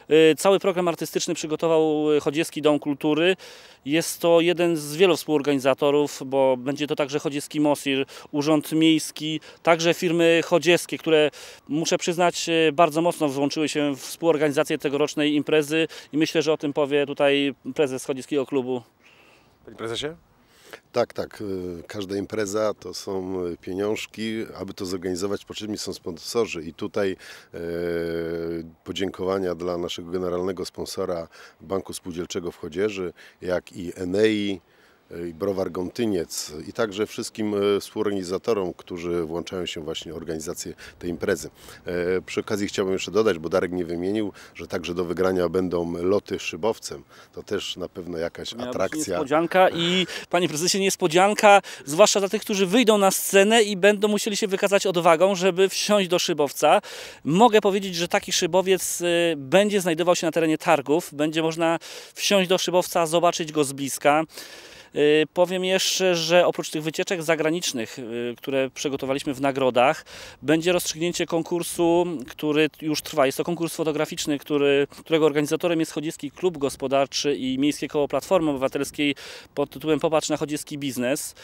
Cały program artystyczny przygotował Chodziecki Dom Kultury. Jest to jeden z wielu współorganizatorów, bo będzie to także Chodziecki Mosir, Urząd Miejski, także firmy chodzieckie, które muszę przyznać bardzo mocno włączyły się w współorganizację tegorocznej imprezy i myślę, że o tym powie tutaj prezes Chodzieckiego Klubu. Panie prezesie? Tak, tak. Każda impreza to są pieniążki. Aby to zorganizować, potrzebni są sponsorzy. I tutaj e, podziękowania dla naszego generalnego sponsora Banku Spółdzielczego w Chodzieży, jak i Enei, i Browar Gątyniec i także wszystkim współorganizatorom, którzy włączają się właśnie w organizację tej imprezy. E, przy okazji chciałbym jeszcze dodać, bo Darek nie wymienił, że także do wygrania będą loty szybowcem. To też na pewno jakaś Miała atrakcja. Niespodzianka i panie prezesie, niespodzianka, zwłaszcza dla tych, którzy wyjdą na scenę i będą musieli się wykazać odwagą, żeby wsiąść do szybowca. Mogę powiedzieć, że taki szybowiec będzie znajdował się na terenie targów. Będzie można wsiąść do szybowca, zobaczyć go z bliska. Powiem jeszcze, że oprócz tych wycieczek zagranicznych, które przygotowaliśmy w nagrodach, będzie rozstrzygnięcie konkursu, który już trwa. Jest to konkurs fotograficzny, który, którego organizatorem jest Chodziecki Klub Gospodarczy i Miejskie Koło Platformy Obywatelskiej pod tytułem Popatrz na chodziecki biznes.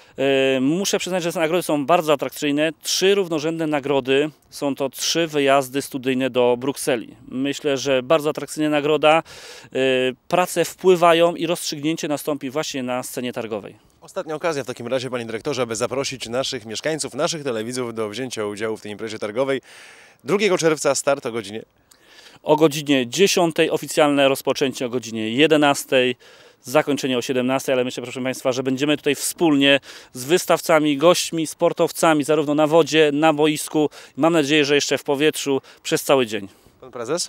Muszę przyznać, że te nagrody są bardzo atrakcyjne. Trzy równorzędne nagrody. Są to trzy wyjazdy studyjne do Brukseli. Myślę, że bardzo atrakcyjna nagroda. Prace wpływają i rozstrzygnięcie nastąpi właśnie na scenie targowej. Ostatnia okazja w takim razie, panie dyrektorze, aby zaprosić naszych mieszkańców, naszych telewidzów do wzięcia udziału w tej imprezie targowej. drugiego czerwca start o godzinie? O godzinie dziesiątej, oficjalne rozpoczęcie o godzinie jedenastej. Zakończenie o siedemnastej, ale myślę, proszę państwa, że będziemy tutaj wspólnie z wystawcami, gośćmi, sportowcami, zarówno na wodzie, na boisku. Mam nadzieję, że jeszcze w powietrzu przez cały dzień. Pan prezes?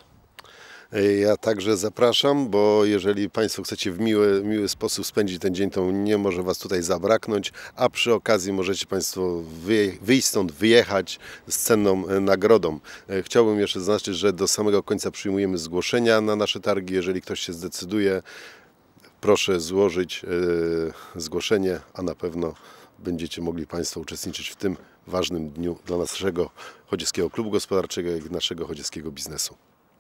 Ja także zapraszam, bo jeżeli Państwo chcecie w miły, miły sposób spędzić ten dzień, to nie może Was tutaj zabraknąć, a przy okazji możecie Państwo wyjść stąd, wyjechać z cenną nagrodą. Chciałbym jeszcze zaznaczyć, że do samego końca przyjmujemy zgłoszenia na nasze targi. Jeżeli ktoś się zdecyduje, proszę złożyć e, zgłoszenie, a na pewno będziecie mogli Państwo uczestniczyć w tym ważnym dniu dla naszego Chodzieckiego Klubu Gospodarczego i naszego chodzieckiego biznesu.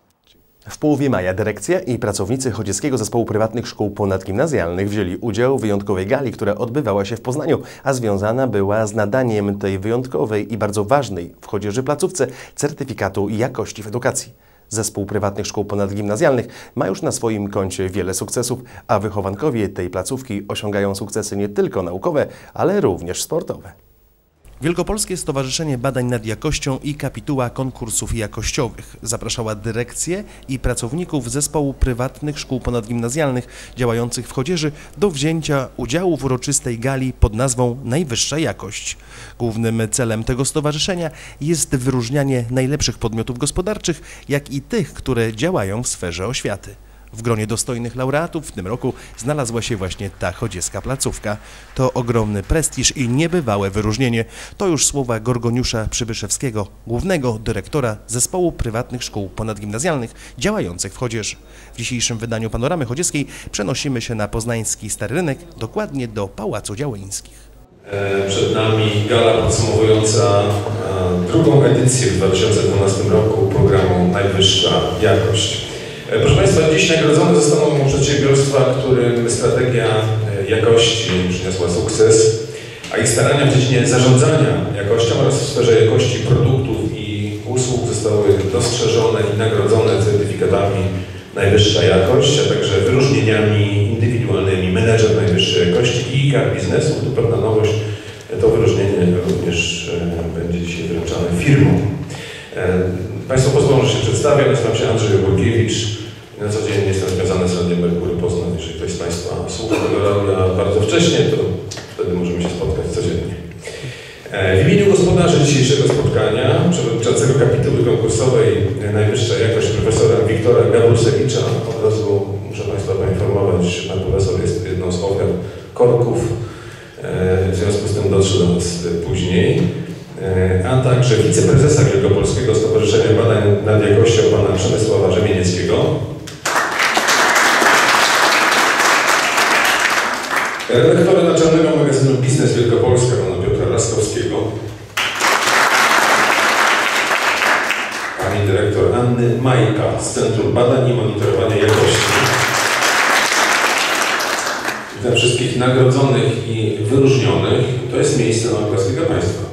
W połowie maja dyrekcja i pracownicy Chodzieckiego Zespołu Prywatnych Szkół Ponadgimnazjalnych wzięli udział w wyjątkowej gali, która odbywała się w Poznaniu, a związana była z nadaniem tej wyjątkowej i bardzo ważnej w Chodzieży placówce certyfikatu jakości w edukacji. Zespół Prywatnych Szkół Ponadgimnazjalnych ma już na swoim koncie wiele sukcesów, a wychowankowie tej placówki osiągają sukcesy nie tylko naukowe, ale również sportowe. Wielkopolskie Stowarzyszenie Badań nad Jakością i Kapituła Konkursów Jakościowych zapraszała dyrekcję i pracowników Zespołu Prywatnych Szkół Ponadgimnazjalnych działających w Chodzieży do wzięcia udziału w uroczystej gali pod nazwą Najwyższa Jakość. Głównym celem tego stowarzyszenia jest wyróżnianie najlepszych podmiotów gospodarczych, jak i tych, które działają w sferze oświaty. W gronie dostojnych laureatów w tym roku znalazła się właśnie ta chodziecka placówka. To ogromny prestiż i niebywałe wyróżnienie. To już słowa Gorgoniusza Przybyszewskiego, głównego dyrektora Zespołu Prywatnych Szkół Ponadgimnazjalnych działających w Chodzieży. W dzisiejszym wydaniu Panoramy Chodzieckiej przenosimy się na poznański Stary Rynek, dokładnie do Pałacu Działeńskich. Przed nami gala podsumowująca drugą edycję w dwa tysiące dwunastym roku programu Najwyższa Jakość. Proszę Państwa, dziś nagrodzone zostaną przedsiębiorstwa, którym strategia jakości przyniosła sukces, a ich starania w dziedzinie zarządzania jakością oraz w sferze jakości produktów i usług zostały dostrzeżone i nagrodzone certyfikatami Najwyższa Jakość, a także wyróżnieniami indywidualnymi menedżer Najwyższej Jakości i I K biznesu. Tu pewna nowość, to wyróżnienie również będzie dzisiaj wręczane firmom. Państwo pozwolą, że się przedstawię. Nazywam się Andrzej Ogórkiewicz. Na co dzień jestem związany z Radiem Merkury Poznań. Jeżeli ktoś z Państwa słucha tego radia bardzo wcześnie, to wtedy możemy się spotkać codziennie. W imieniu gospodarzy dzisiejszego spotkania, przewodniczącego kapituły konkursowej Najwyższa Jakość profesora Wiktora Gabrusewicza, od razu muszę Państwa poinformować, że pan profesor jest jedną z ofiar korków, w związku z tym dotrze do nas później, a także wiceprezesa Wielkopolskiego Stowarzyszenia Badań nad Jakością pana Przemysława Rzemienieckiego, redaktora naczelnego magazynu Biznes Wielkopolska pana Piotra Laskowskiego, pani dyrektor Anny Majka z Centrum Badań i Monitorowania Jakości. Dla wszystkich nagrodzonych i wyróżnionych to jest miejsce na oklaski dla Państwa.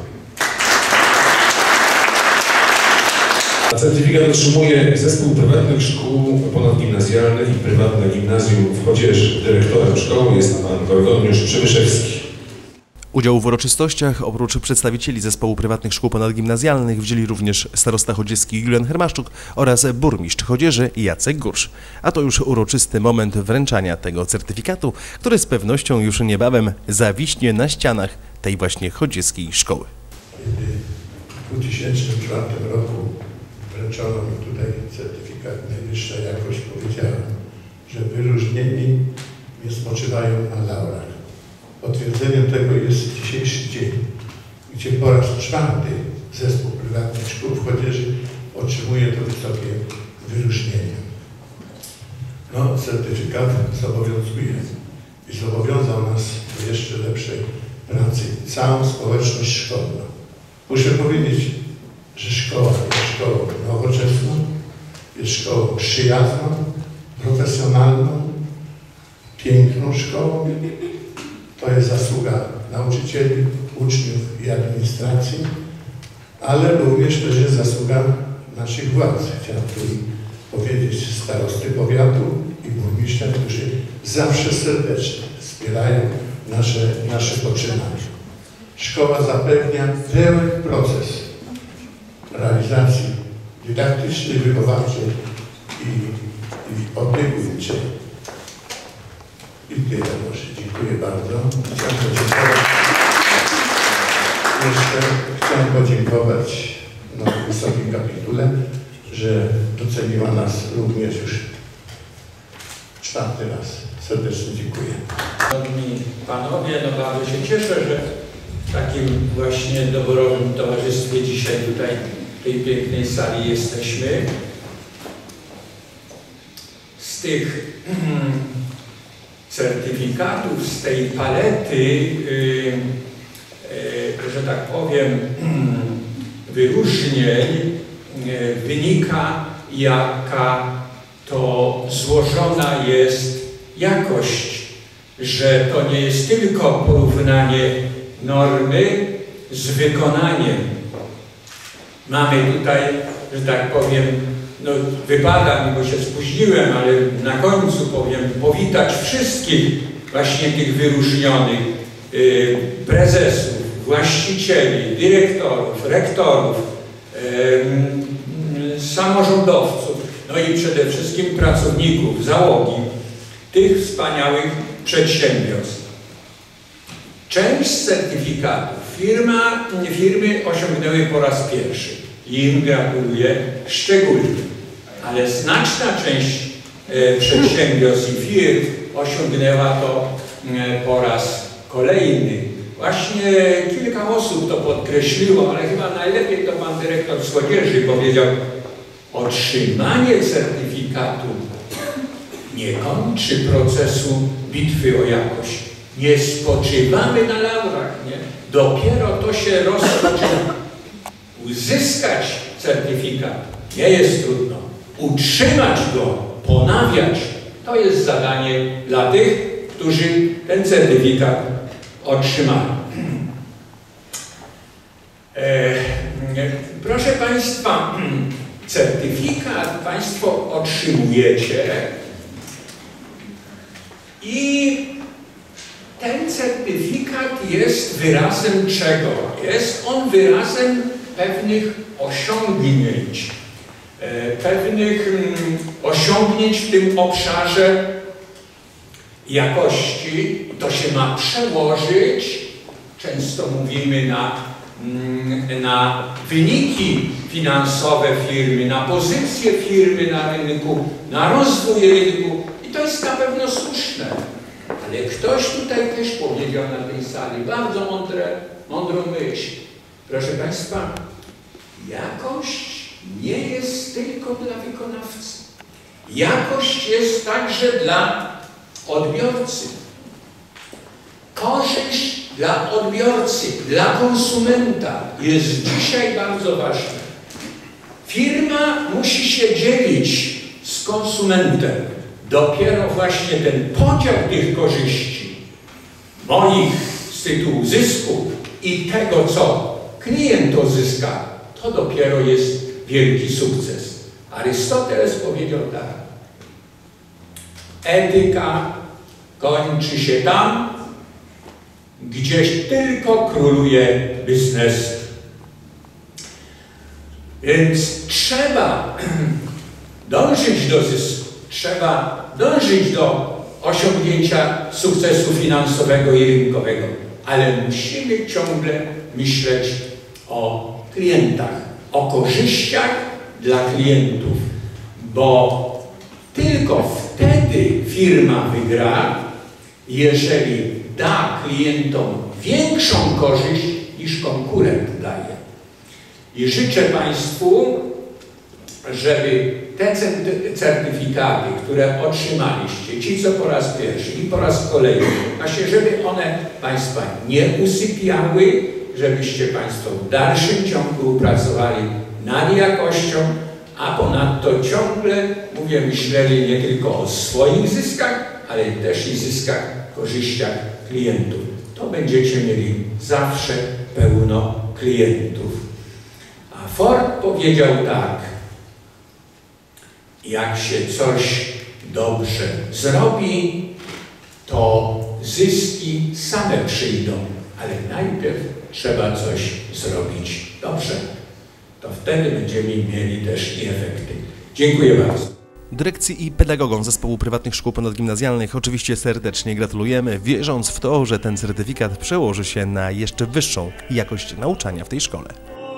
Certyfikat otrzymuje Zespół Prywatnych Szkół Ponadgimnazjalnych i Prywatne Gimnazjum w Chodzieży. Dyrektorem szkoły jest pan Gorgoniusz Przybyszewski. Udział w uroczystościach oprócz przedstawicieli Zespołu Prywatnych Szkół Ponadgimnazjalnych wzięli również starosta chodzieski Julian Hermaszczuk oraz burmistrz Chodzieży Jacek Gursz. A to już uroczysty moment wręczania tego certyfikatu, który z pewnością już niebawem zawiśnie na ścianach tej właśnie chodzieskiej szkoły. Kiedy w dwa tysiące czwartym roku wręczono mi tutaj certyfikat najwyższa jakość, powiedziałem, że wyróżnieni nie spoczywają na laurach. Potwierdzeniem tego jest dzisiejszy dzień, gdzie po raz czwarty Zespół Prywatnych Szkół w Chodzieży otrzymuje to wysokie wyróżnienie. No, certyfikat zobowiązuje i zobowiązał nas do jeszcze lepszej pracy, całą społeczność szkolną. Muszę powiedzieć, że szkoła jest szkołą nowoczesną, jest szkołą przyjazną, profesjonalną, piękną szkołą. To jest zasługa nauczycieli, uczniów i administracji, ale również też jest zasługa naszych władz. Chciałem tu powiedzieć starosty powiatu i burmistrza, którzy zawsze serdecznie wspierają nasze, nasze poczynania. Szkoła zapewnia pełen proces realizacji dydaktycznej, wychowawczej i, i opiekuńczej. I tyle może. Dziękuję bardzo. Chciałem podziękować, jeszcze chciałem podziękować no, Wysokim Kapitule, że doceniła nas również już czwarty raz. Serdecznie dziękuję. Szanowni Panowie, no bardzo się cieszę, że w takim właśnie doborowym towarzystwie dzisiaj tutaj w tej pięknej sali jesteśmy. Z tych certyfikatów, z tej palety, yy, yy, że tak powiem, wyróżnień yy, wynika, jaka to złożona jest jakość, że to nie jest tylko porównanie normy z wykonaniem. Mamy tutaj, że tak powiem, no wypada mi, bo się spóźniłem, ale na końcu powiem, powitać wszystkich właśnie tych wyróżnionych yy, prezesów, właścicieli, dyrektorów, rektorów, yy, samorządowców, no i przede wszystkim pracowników, załogi tych wspaniałych przedsiębiorstw. Część certyfikatów firma, firmy osiągnęły po raz pierwszy i im gratuluję szczególnie, ale znaczna część e, przedsiębiorstw i firm osiągnęła to e, po raz kolejny. Właśnie kilka osób to podkreśliło, ale chyba najlepiej to pan dyrektor z Chodzieży powiedział: otrzymanie certyfikatu nie kończy procesu bitwy o jakość. Nie spoczywamy na laurach, nie? Dopiero to się rozpoczyna. Uzyskać certyfikat nie jest trudno. Utrzymać go, ponawiać, to jest zadanie dla tych, którzy ten certyfikat otrzymali. E, proszę Państwa, certyfikat Państwo otrzymujecie i ten certyfikat jest wyrazem czego? Jest on wyrazem pewnych osiągnięć, pewnych osiągnięć w tym obszarze jakości. To się ma przełożyć, często mówimy, na, na wyniki finansowe firmy, na pozycję firmy na rynku, na rozwój rynku i to jest na pewno słuszne. Ale ktoś tutaj też powiedział na tej sali bardzo mądre, mądrą myśl. Proszę Państwa, jakość nie jest tylko dla wykonawcy. Jakość jest także dla odbiorcy. Korzyść dla odbiorcy, dla konsumenta jest dzisiaj bardzo ważna. Firma musi się dzielić konsumentem. Dopiero właśnie ten podział tych korzyści, moich z tytułu zysku i tego, co klient odzyska, to dopiero jest wielki sukces. Arystoteles powiedział tak: etyka kończy się tam, gdzieś tylko króluje biznes. Więc trzeba dążyć do zysku, trzeba dążyć do osiągnięcia sukcesu finansowego i rynkowego, ale musimy ciągle myśleć o klientach, o korzyściach dla klientów, bo tylko wtedy firma wygra, jeżeli da klientom większą korzyść niż konkurent daje. I życzę Państwu, żeby te certyfikaty, które otrzymaliście, ci co po raz pierwszy i po raz kolejny, właśnie żeby one Państwa nie usypiały, żebyście Państwo w dalszym ciągu pracowali nad jakością, a ponadto ciągle, mówię, myśleli nie tylko o swoich zyskach, ale też i zyskach, korzyściach klientów. To będziecie mieli zawsze pełno klientów. A Ford powiedział tak: jak się coś dobrze zrobi, to zyski same przyjdą, ale najpierw trzeba coś zrobić dobrze. To wtedy będziemy mieli też i efekty. Dziękuję bardzo. Dyrekcji i pedagogom Zespołu Prywatnych Szkół Ponadgimnazjalnych oczywiście serdecznie gratulujemy, wierząc w to, że ten certyfikat przełoży się na jeszcze wyższą jakość nauczania w tej szkole.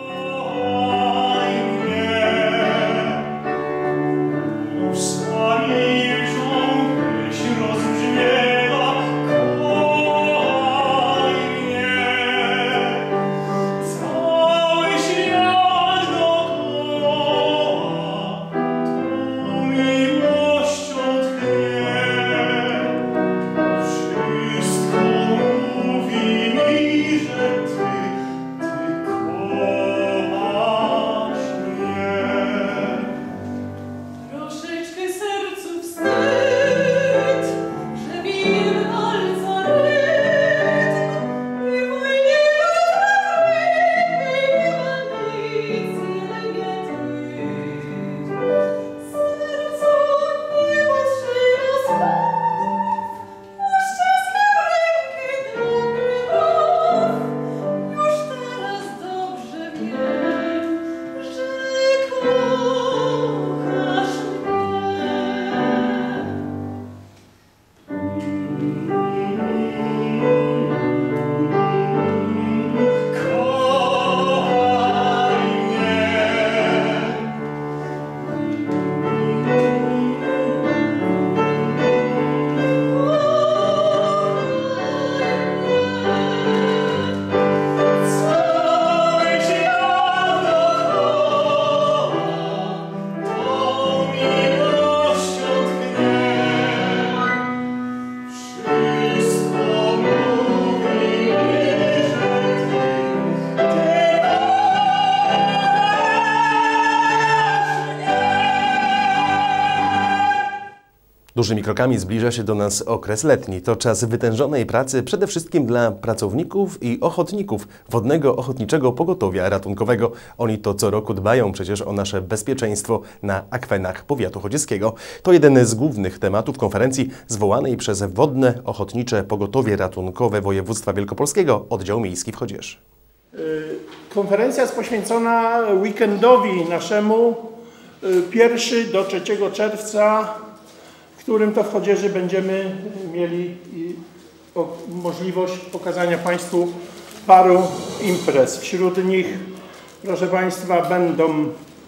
Dużymi krokami zbliża się do nas okres letni. To czas wytężonej pracy przede wszystkim dla pracowników i ochotników Wodnego Ochotniczego Pogotowia Ratunkowego. Oni to co roku dbają przecież o nasze bezpieczeństwo na akwenach powiatu chodzieckiego. To jeden z głównych tematów konferencji zwołanej przez Wodne Ochotnicze Pogotowie Ratunkowe Województwa Wielkopolskiego, Oddział Miejski w Chodzieży. Konferencja jest poświęcona weekendowi naszemu pierwszego do trzeciego czerwca, w którym to w Chodzieży będziemy mieli możliwość pokazania Państwu paru imprez. Wśród nich, proszę Państwa, będą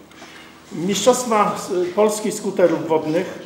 Mistrzostwa Polski Skuterów Wodnych,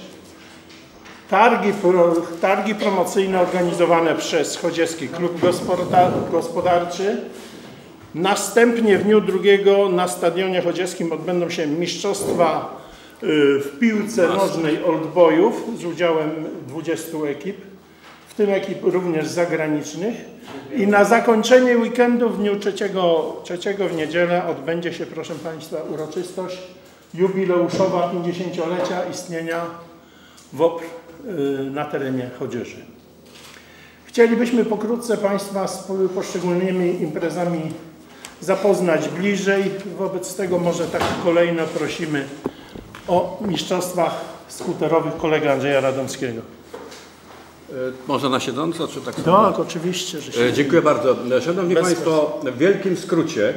targi, targi promocyjne organizowane przez Chodziecki Klub Gospodarczy. Następnie w dniu drugiego na Stadionie Chodzieckim odbędą się Mistrzostwa w piłce nożnej oldboyów z udziałem dwudziestu ekip, w tym ekip również zagranicznych. I na zakończenie weekendu w dniu trzeciego, trzeciego w niedzielę odbędzie się, proszę Państwa, uroczystość jubileuszowa pięćdziesięciolecia istnienia WOPR na terenie Chodzieży. Chcielibyśmy pokrótce Państwa z poszczególnymi imprezami zapoznać bliżej. Wobec tego może tak kolejno prosimy o mistrzostwach skuterowych kolegę Andrzeja Radomskiego. Można na siedząco, czy tak? Tak, oczywiście. Że się... Dziękuję bardzo. Szanowni Bez Państwo, w wielkim skrócie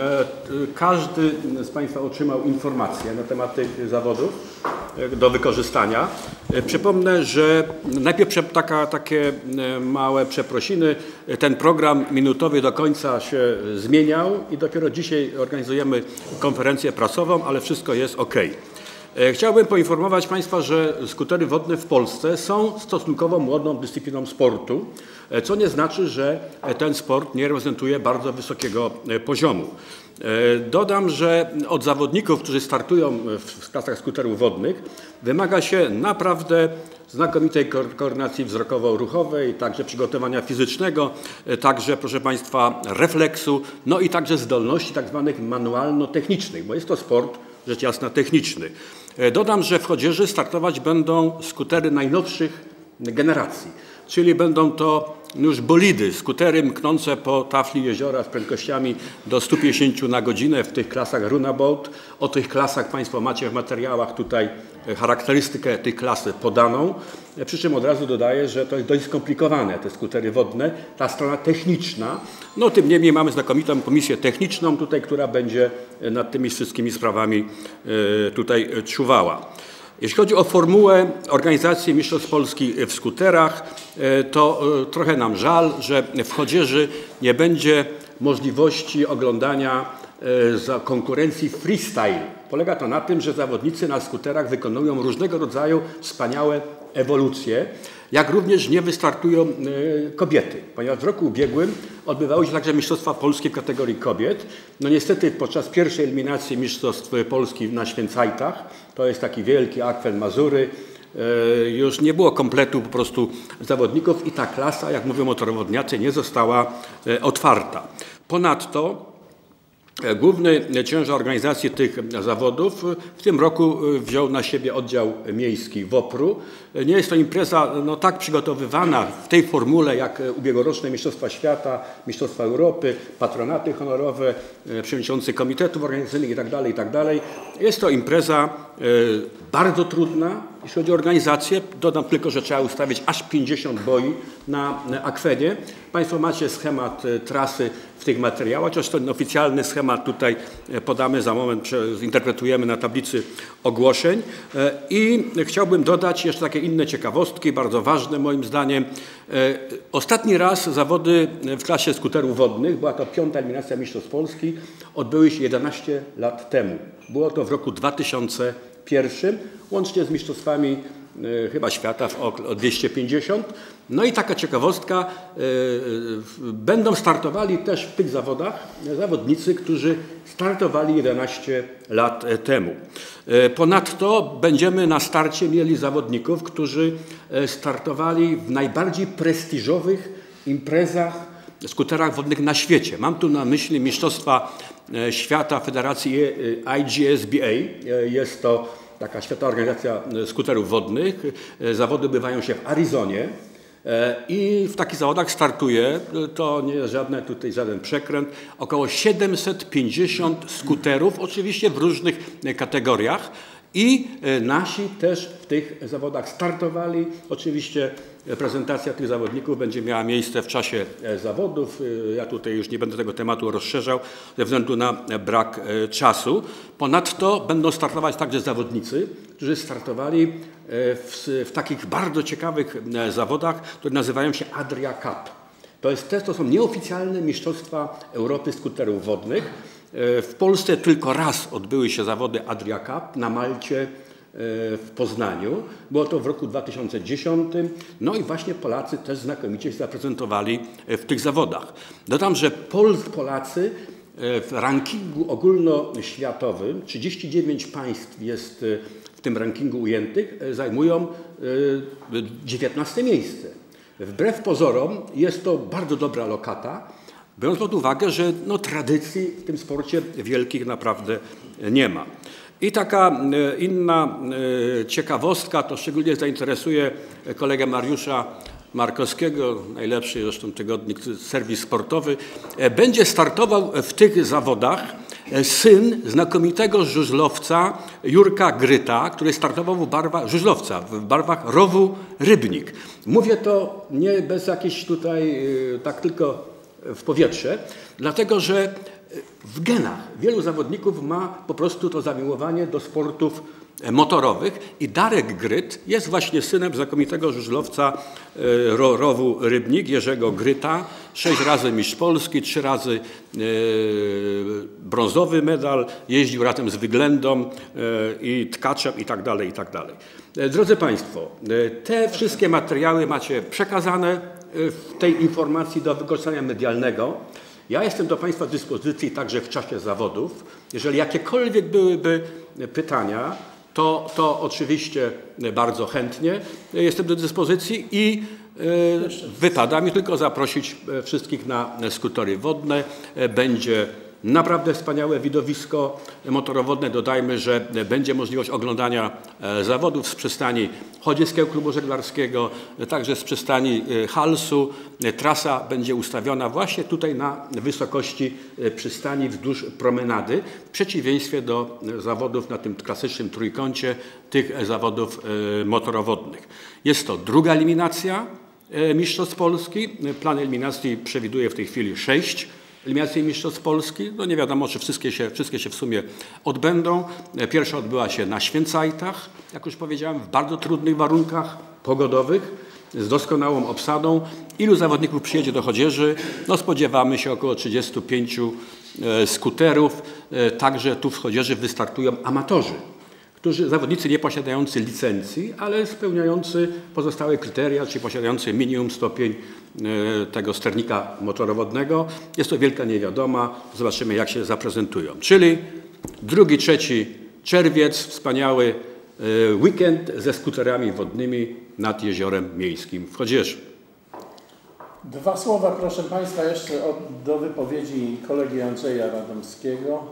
każdy z Państwa otrzymał informacje na temat tych zawodów do wykorzystania. Przypomnę, że najpierw taka, takie małe przeprosiny. Ten program minutowy do końca się zmieniał i dopiero dzisiaj organizujemy konferencję prasową, ale wszystko jest ok. Chciałbym poinformować Państwa, że skutery wodne w Polsce są stosunkowo młodą dyscypliną sportu, co nie znaczy, że ten sport nie reprezentuje bardzo wysokiego poziomu. Dodam, że od zawodników, którzy startują w klasach skuterów wodnych, wymaga się naprawdę znakomitej koordynacji wzrokowo-ruchowej, także przygotowania fizycznego, także, proszę Państwa, refleksu, no i także zdolności tak zwanych manualno-technicznych, bo jest to sport rzecz jasna techniczny. Dodam, że w Chodzieży startować będą skutery najnowszych generacji, czyli będą to już bolidy, skutery mknące po tafli jeziora z prędkościami do stu pięćdziesięciu na godzinę w tych klasach Runabout. O tych klasach Państwo macie w materiałach tutaj charakterystykę tej klasy podaną. Przy czym od razu dodaję, że to jest dość skomplikowane, te skutery wodne, ta strona techniczna. No tym niemniej mamy znakomitą komisję techniczną tutaj, która będzie nad tymi wszystkimi sprawami tutaj czuwała. Jeśli chodzi o formułę organizacji Mistrzostw Polski w skuterach, to trochę nam żal, że w Chodzieży nie będzie możliwości oglądania konkurencji freestyle. Polega to na tym, że zawodnicy na skuterach wykonują różnego rodzaju wspaniałe ewolucje, jak również nie wystartują kobiety, ponieważ w roku ubiegłym odbywały się także Mistrzostwa Polskie w kategorii kobiet. No niestety podczas pierwszej eliminacji Mistrzostw Polski na Święcajtach, to jest taki wielki akwen Mazury, już nie było kompletu po prostu zawodników i ta klasa, jak mówią motorowodniacy, nie została otwarta. Ponadto główny ciężar organizacji tych zawodów w tym roku wziął na siebie oddział miejski WOPR-u. Nie jest to impreza no, tak przygotowywana w tej formule jak ubiegłoroczne Mistrzostwa Świata, Mistrzostwa Europy, patronaty honorowe, przewodniczący komitetów organizacyjnych itd., itd. Jest to impreza bardzo trudna, jeśli chodzi o organizację. Dodam tylko, że trzeba ustawić aż pięćdziesiąt boi na akwenie. Państwo macie schemat trasy w tych materiałach, chociaż ten oficjalny schemat tutaj podamy za moment, zinterpretujemy na tablicy ogłoszeń. I chciałbym dodać jeszcze takie inne ciekawostki, bardzo ważne moim zdaniem. Ostatni raz zawody w klasie skuterów wodnych, była to piąta eliminacja Mistrzostw Polski, odbyły się jedenaście lat temu. Było to w roku dwa tysiące pierwszym, łącznie z mistrzostwami y, chyba świata o dwieście pięćdziesiąt. No i taka ciekawostka, y, y, będą startowali też w tych zawodach zawodnicy, którzy startowali jedenaście lat temu. Y, ponadto będziemy na starcie mieli zawodników, którzy startowali w najbardziej prestiżowych imprezach, skuterach wodnych na świecie. Mam tu na myśli Mistrzostwa Świata Federacji I G S B A. Jest to taka światowa organizacja skuterów wodnych. Zawody bywają się w Arizonie i w takich zawodach startuje, to nie jest żadne, tutaj żaden przekręt, około siedemset pięćdziesiąt skuterów, oczywiście w różnych kategoriach. I nasi też w tych zawodach startowali. Oczywiście prezentacja tych zawodników będzie miała miejsce w czasie zawodów. Ja tutaj już nie będę tego tematu rozszerzał ze względu na brak czasu. Ponadto będą startować także zawodnicy, którzy startowali w, w takich bardzo ciekawych zawodach, które nazywają się Adria Cup. To, jest, to są nieoficjalne mistrzostwa Europy skuterów wodnych. W Polsce tylko raz odbyły się zawody Adria Cup na Malcie w Poznaniu. Było to w roku dwa tysiące dziesiątym. No i właśnie Polacy też znakomicie się zaprezentowali w tych zawodach. Dodam, że Pol Polacy w rankingu ogólnoświatowym, trzydzieści dziewięć państw jest w tym rankingu ujętych, zajmują dziewiętnaste miejsce. Wbrew pozorom jest to bardzo dobra lokata, biorąc pod uwagę, że no, tradycji w tym sporcie wielkich naprawdę nie ma. I taka inna ciekawostka, to szczególnie zainteresuje kolegę Mariusza Markowskiego, najlepszy zresztą tygodnik, serwis sportowy. Będzie startował w tych zawodach syn znakomitego żużlowca Jurka Gryta, który startował w barwach żużlowca, w barwach rowu Rybnik. Mówię to nie bez jakiejś tutaj, tak tylko w powietrze, dlatego że w genach wielu zawodników ma po prostu to zamiłowanie do sportów motorowych i Darek Gryt jest właśnie synem znakomitego żużlowca ro, rowu Rybnik, Jerzego Gryta, sześć razy mistrz Polski, trzy razy e, brązowy medal, jeździł razem z Wyglendą e, i Tkaczem i tak dalej, i tak dalej. E, drodzy Państwo, e, te wszystkie materiały macie przekazane w tej informacji do wykorzystania medialnego. Ja jestem do Państwa dyspozycji także w czasie zawodów. Jeżeli jakiekolwiek byłyby pytania, to, to oczywiście bardzo chętnie jestem do dyspozycji i wypada mi tylko zaprosić wszystkich na skutery wodne. Będzie naprawdę wspaniałe widowisko motorowodne. Dodajmy, że będzie możliwość oglądania zawodów z przystani Chodzieckiego Klubu Żeglarskiego, także z przystani Halsu. Trasa będzie ustawiona właśnie tutaj na wysokości przystani wzdłuż promenady, w przeciwieństwie do zawodów na tym klasycznym trójkącie tych zawodów motorowodnych. Jest to druga eliminacja Mistrzostw Polski. Plan eliminacji przewiduje w tej chwili sześć eliminacji Mistrzostw Polski. No nie wiadomo, czy wszystkie się, wszystkie się w sumie odbędą. Pierwsza odbyła się na Święcajtach, jak już powiedziałem, w bardzo trudnych warunkach pogodowych, z doskonałą obsadą. Ilu zawodników przyjedzie do Chodzieży? No spodziewamy się około trzydziestu pięciu skuterów. Także tu w Chodzieży wystartują amatorzy, którzy, zawodnicy nie posiadający licencji, ale spełniający pozostałe kryteria, czyli posiadający minimum stopień tego sternika motorowodnego. Jest to wielka niewiadoma. Zobaczymy, jak się zaprezentują. Czyli drugi, trzeci czerwiec, wspaniały weekend ze skuterami wodnymi nad Jeziorem Miejskim w Chodzieży. Dwa słowa, proszę Państwa, jeszcze od, do wypowiedzi kolegi Andrzeja Radomskiego.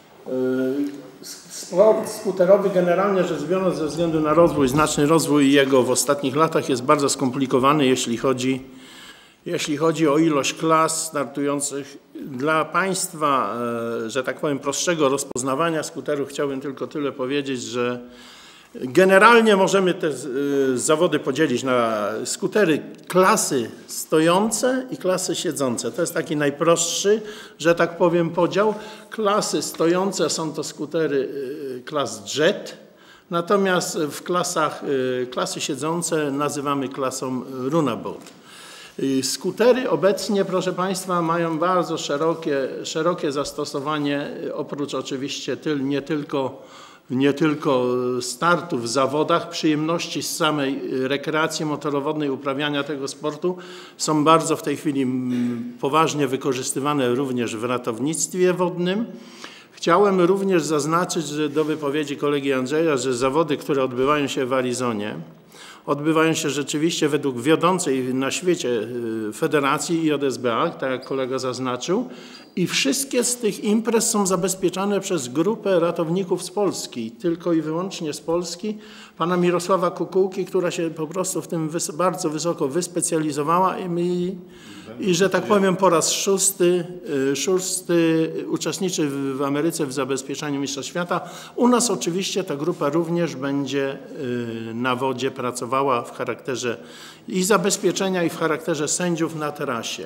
Sport skuterowy generalnie rzecz biorąc ze względu na rozwój, znaczny rozwój jego w ostatnich latach jest bardzo skomplikowany, jeśli chodzi, jeśli chodzi o ilość klas startujących. Dla Państwa, że tak powiem, prostszego rozpoznawania skuterów chciałbym tylko tyle powiedzieć, że generalnie możemy te zawody podzielić na skutery klasy stojące i klasy siedzące. To jest taki najprostszy, że tak powiem, podział. Klasy stojące są to skutery klas jet, natomiast w klasach, klasy siedzące nazywamy klasą runabout. Skutery obecnie, proszę Państwa, mają bardzo szerokie, szerokie zastosowanie, oprócz oczywiście tyl, nie tylko nie tylko startu w zawodach, przyjemności z samej rekreacji motorowodnej, uprawiania tego sportu są bardzo w tej chwili poważnie wykorzystywane również w ratownictwie wodnym. Chciałem również zaznaczyć, że do wypowiedzi kolegi Andrzeja, że zawody, które odbywają się w Arizonie, odbywają się rzeczywiście według wiodącej na świecie federacji J S B A, tak jak kolega zaznaczył, i wszystkie z tych imprez są zabezpieczane przez grupę ratowników z Polski, tylko i wyłącznie z Polski, pana Mirosława Kukułki, która się po prostu w tym wys bardzo wysoko wyspecjalizowała i, i że tak powiem po raz szósty, szósty uczestniczy w Ameryce w zabezpieczaniu Mistrzostw Świata. U nas oczywiście ta grupa również będzie na wodzie pracowała w charakterze i zabezpieczenia, i w charakterze sędziów na terasie.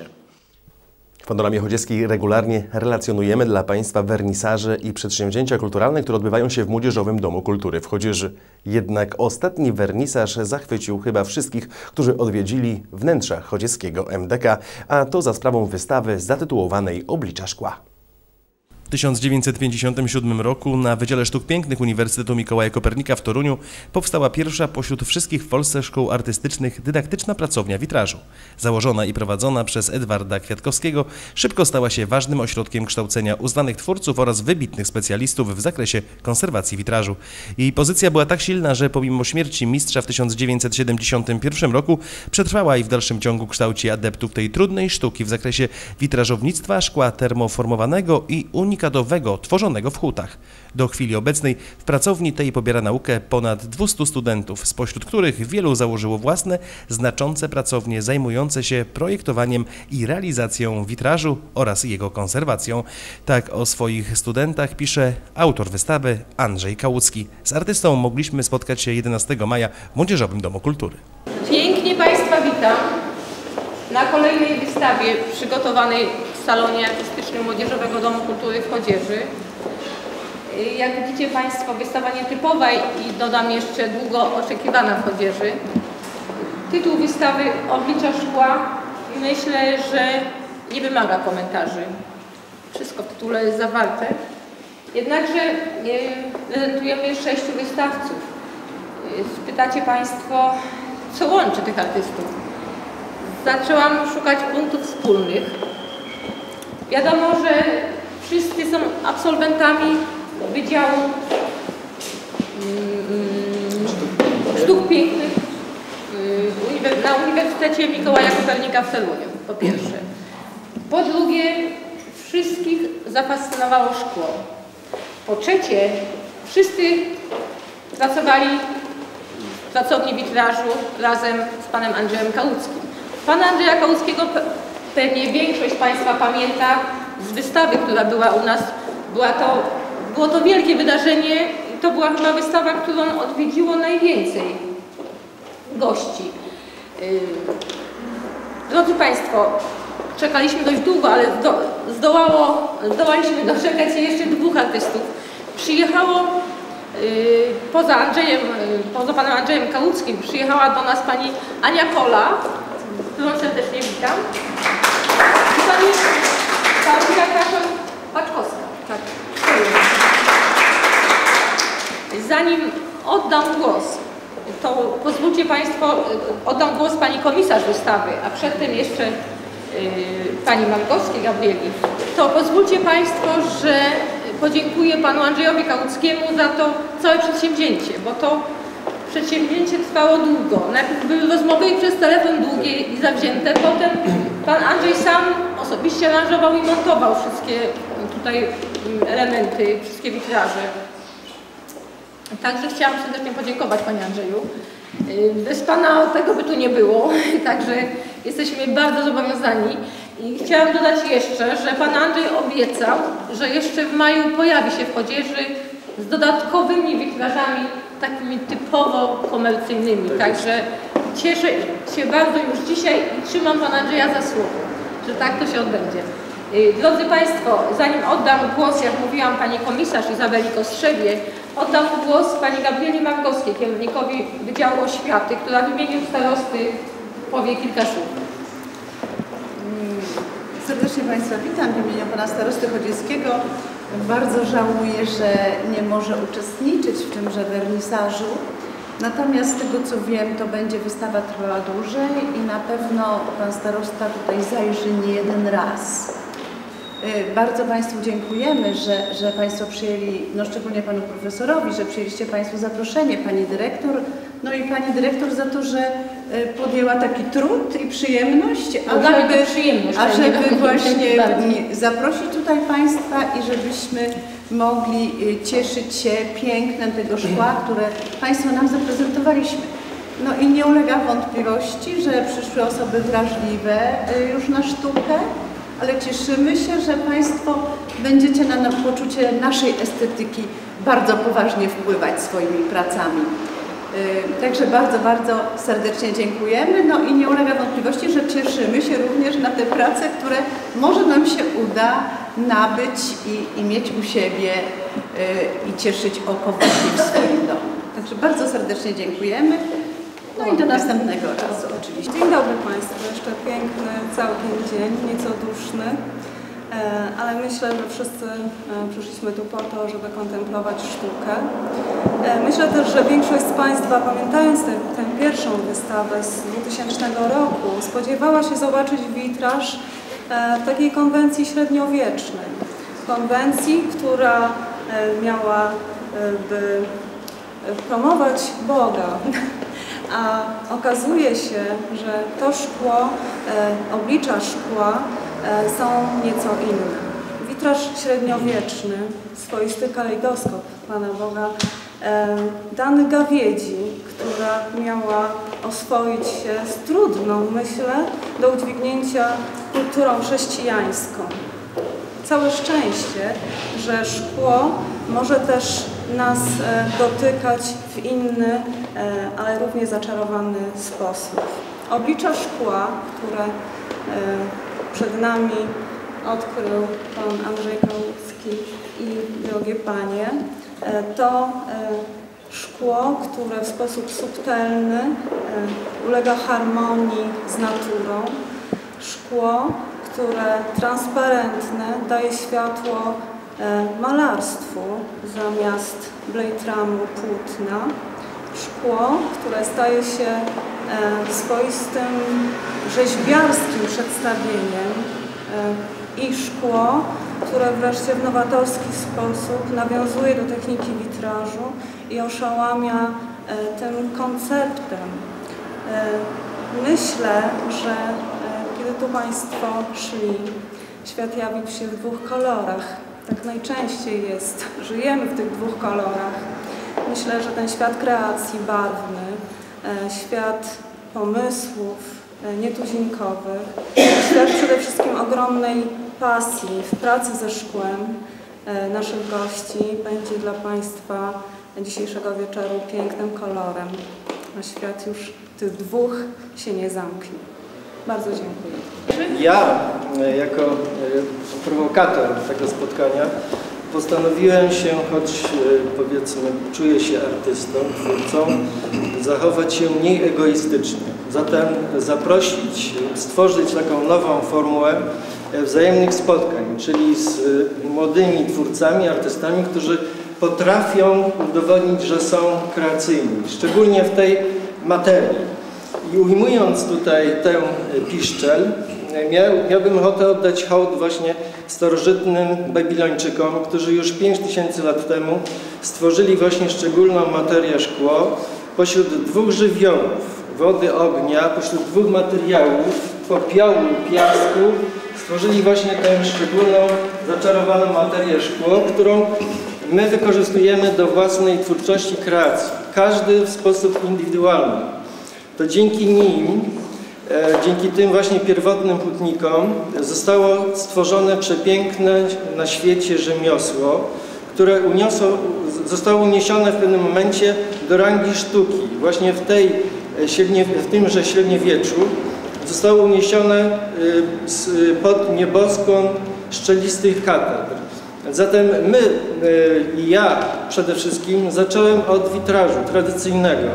W Panoramie Chodzieckiej regularnie relacjonujemy dla Państwa wernisaże i przedsięwzięcia kulturalne, które odbywają się w Młodzieżowym Domu Kultury w Chodzieży. Jednak ostatni wernisaż zachwycił chyba wszystkich, którzy odwiedzili wnętrza chodzieckiego M D K, a to za sprawą wystawy zatytułowanej Oblicza Szkła. W tysiąc dziewięćset pięćdziesiątym siódmym roku na Wydziale Sztuk Pięknych Uniwersytetu Mikołaja Kopernika w Toruniu powstała pierwsza pośród wszystkich w Polsce szkół artystycznych dydaktyczna pracownia witrażu. Założona i prowadzona przez Edwarda Kwiatkowskiego, szybko stała się ważnym ośrodkiem kształcenia uznanych twórców oraz wybitnych specjalistów w zakresie konserwacji witrażu. Jej pozycja była tak silna, że pomimo śmierci mistrza w tysiąc dziewięćset siedemdziesiątym pierwszym roku przetrwała i w dalszym ciągu kształci adeptów tej trudnej sztuki w zakresie witrażownictwa, szkła termoformowanego i unikatowania unikatowego tworzonego w hutach. Do chwili obecnej w pracowni tej pobiera naukę ponad dwustu studentów, spośród których wielu założyło własne, znaczące pracownie zajmujące się projektowaniem i realizacją witrażu oraz jego konserwacją. Tak o swoich studentach pisze autor wystawy Andrzej Kałucki. Z artystą mogliśmy spotkać się jedenastego maja w Młodzieżowym Domu Kultury. Pięknie Państwa witam na kolejnej wystawie przygotowanej w salonie artystycznym Młodzieżowego Domu Kultury w Chodzieży. Jak widzicie Państwo, wystawa nietypowa i dodam jeszcze długo oczekiwana w Chodzieży. Tytuł wystawy Oblicza szkła myślę, że nie wymaga komentarzy. Wszystko w tytule jest zawarte. Jednakże prezentujemy sześciu wystawców. Spytacie Państwo, co łączy tych artystów? Zaczęłam szukać punktów wspólnych. Wiadomo, że wszyscy są absolwentami Wydziału Sztuk Pięknych na Uniwersytecie Mikołaja Kopernika w Toruniu, po pierwsze. Po drugie, wszystkich zafascynowało szkło. Po trzecie, wszyscy pracowali w pracowni witrażu razem z panem Andrzejem Kałuckim. Pana Andrzeja Kałuckiego pewnie większość z Państwa pamięta z wystawy, która była u nas. Była to, było to wielkie wydarzenie i to była chyba wystawa, którą odwiedziło najwięcej gości. Drodzy Państwo, czekaliśmy dość długo, ale zdo, zdołało, zdołaliśmy doczekać się jeszcze dwóch artystów. Przyjechało poza Andrzejem, poza panem Andrzejem Kałuckim, przyjechała do nas pani Ania Kola, którą serdecznie witam, i pani Paulina Kraszon-Paczkowska. Tak. Zanim oddam głos, to pozwólcie Państwo, oddam głos pani komisarz wystawy, a przedtem jeszcze yy, pani Markowskiej Gabrieli, to pozwólcie Państwo, że podziękuję panu Andrzejowi Kałuckiemu za to całe przedsięwzięcie, bo to przedsięwzięcie trwało długo. Najpierw były rozmowy i przez telefon długie i zawzięte, potem pan Andrzej sam osobiście aranżował i montował wszystkie tutaj elementy, wszystkie witraże. Także chciałam serdecznie podziękować panie Andrzeju. Bez pana tego by tu nie było, także jesteśmy bardzo zobowiązani. I chciałam dodać jeszcze, że pan Andrzej obiecał, że jeszcze w maju pojawi się w Chodzieży z dodatkowymi witrażami takimi typowo komercyjnymi. Także cieszę się bardzo już dzisiaj i trzymam pana Andrzeja za słowo, że tak to się odbędzie. Drodzy Państwo, zanim oddam głos, jak mówiłam, pani komisarz Izabeli Kostrzewie, oddam głos pani Gabrieli Markowskiej, kierownikowi Wydziału Oświaty, która w imieniu starosty powie kilka słów. Serdecznie Państwa witam w imieniu pana starosty chodzieckiego. Bardzo żałuję, że nie może uczestniczyć w tymże wernisażu. Natomiast z tego co wiem, to będzie wystawa trwała dłużej i na pewno pan starosta tutaj zajrzy nie jeden raz. Bardzo Państwu dziękujemy, że, że Państwo przyjęli, no szczególnie Panu Profesorowi, że przyjęliście Państwo zaproszenie, Pani Dyrektor, no i Pani Dyrektor za to, że podjęła taki trud i przyjemność, ażeby, przyjemność, ażeby właśnie zaprosić tutaj Państwa i żebyśmy mogli cieszyć się pięknem tego szkła, które Państwo nam zaprezentowaliśmy. No i nie ulega wątpliwości, że przyszły osoby wrażliwe już na sztukę, ale cieszymy się, że Państwo będziecie na, na poczucie naszej estetyki bardzo poważnie wpływać swoimi pracami. Yy, także bardzo, bardzo serdecznie dziękujemy. No i nie ulega wątpliwości, że cieszymy się również na te prace, które może nam się uda nabyć i, i mieć u siebie yy, i cieszyć oko właśnie w swoim domu. Także bardzo serdecznie dziękujemy. No i do następnego razu oczywiście. Dzień dobry Państwu. Jeszcze piękny całkiem dzień, nieco duszny, ale myślę, że wszyscy przyszliśmy tu po to, żeby kontemplować sztukę. Myślę też, że większość z Państwa, pamiętając tę, tę pierwszą wystawę z dwutysięcznego roku, spodziewała się zobaczyć witraż w takiej konwencji średniowiecznej. Konwencji, która miałaby promować Boga. A okazuje się, że to szkło, e, oblicza szkła e, są nieco inne. witraż średniowieczny, swoisty kalejdoskop Pana Boga, dany Gawiedzi, która miała oswoić się z trudną, myślę, do udźwignięcia kulturą chrześcijańską. Całe szczęście, że szkło może też nas dotykać w inny, ale równie zaczarowany sposób. Oblicza szkła, które przed nami odkrył Pan Andrzej Kałucki i drogie Panie, to szkło, które w sposób subtelny ulega harmonii z naturą, szkło, które transparentne daje światło malarstwu zamiast blejtramu płótna, szkło, które staje się swoistym rzeźbiarskim przedstawieniem i szkło, które wreszcie w nowatorski sposób nawiązuje do techniki witrażu i oszałamia tym konceptem. Myślę, że kiedy tu Państwo szli, świat jawił się w dwóch kolorach. Tak najczęściej jest. Żyjemy w tych dwóch kolorach. Myślę, że ten świat kreacji barwny, świat pomysłów nietuzinkowych, świat przede wszystkim ogromnej pasji w pracy ze szkłem naszych gości będzie dla Państwa dzisiejszego wieczoru pięknym kolorem, a świat już tych dwóch się nie zamknie. Bardzo dziękuję. Ja, jako prowokator tego spotkania, postanowiłem się, choć powiedzmy czuję się artystą, twórcą, zachować się mniej egoistycznie. Zatem zaprosić, stworzyć taką nową formułę wzajemnych spotkań, czyli z młodymi twórcami, artystami, którzy potrafią udowodnić, że są kreacyjni, szczególnie w tej materii. I ujmując tutaj tę piszczel, miał, miałbym ochotę oddać hołd właśnie starożytnym Babilończykom, którzy już pięć tysięcy lat temu stworzyli właśnie szczególną materię szkło pośród dwóch żywiołów, wody, ognia, pośród dwóch materiałów, popiołu, piasku, stworzyli właśnie tę szczególną, zaczarowaną materię szkło, którą my wykorzystujemy do własnej twórczości, kreacji. Każdy w sposób indywidualny. To dzięki nim, e, dzięki tym właśnie pierwotnym hutnikom zostało stworzone przepiękne na świecie rzemiosło, które uniosło, zostało uniesione w pewnym momencie do rangi sztuki. Właśnie w, tej, w tymże średniowieczu zostało uniesione pod nieboskłon szczelistych katedr. Zatem my i ja przede wszystkim zacząłem od witrażu tradycyjnego.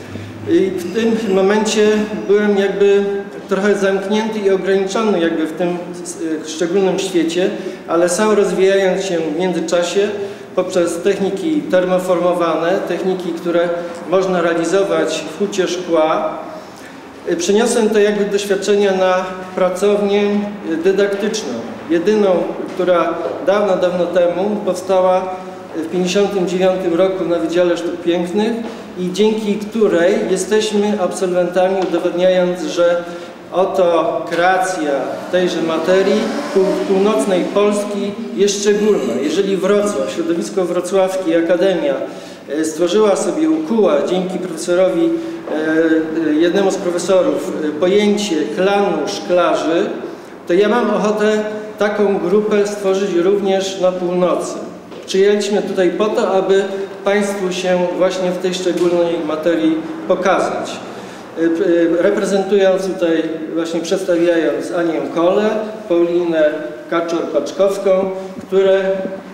I w tym momencie byłem jakby trochę zamknięty i ograniczony jakby w tym szczególnym świecie, ale sam rozwijając się w międzyczasie poprzez techniki termoformowane, techniki, które można realizować w hucie szkła, przeniosłem to jakby doświadczenia na pracownię dydaktyczną. Jedyną, która dawno, dawno temu powstała w tysiąc dziewięćset pięćdziesiątym dziewiątym roku na Wydziale Sztuk Pięknych i dzięki której jesteśmy absolwentami, udowodniając, że oto kreacja tejże materii północnej Polski jest szczególna. Jeżeli Wrocław, środowisko wrocławskie, Akademia stworzyła sobie, ukuła dzięki profesorowi, jednemu z profesorów, pojęcie klanu szklarzy, to ja mam ochotę taką grupę stworzyć również na północy. Przyjęliśmy tutaj po to, aby Państwu się właśnie w tej szczególnej materii pokazać. Reprezentując tutaj, właśnie przedstawiając Anię Kolę, Paulinę Kaczor-Paczkowską, które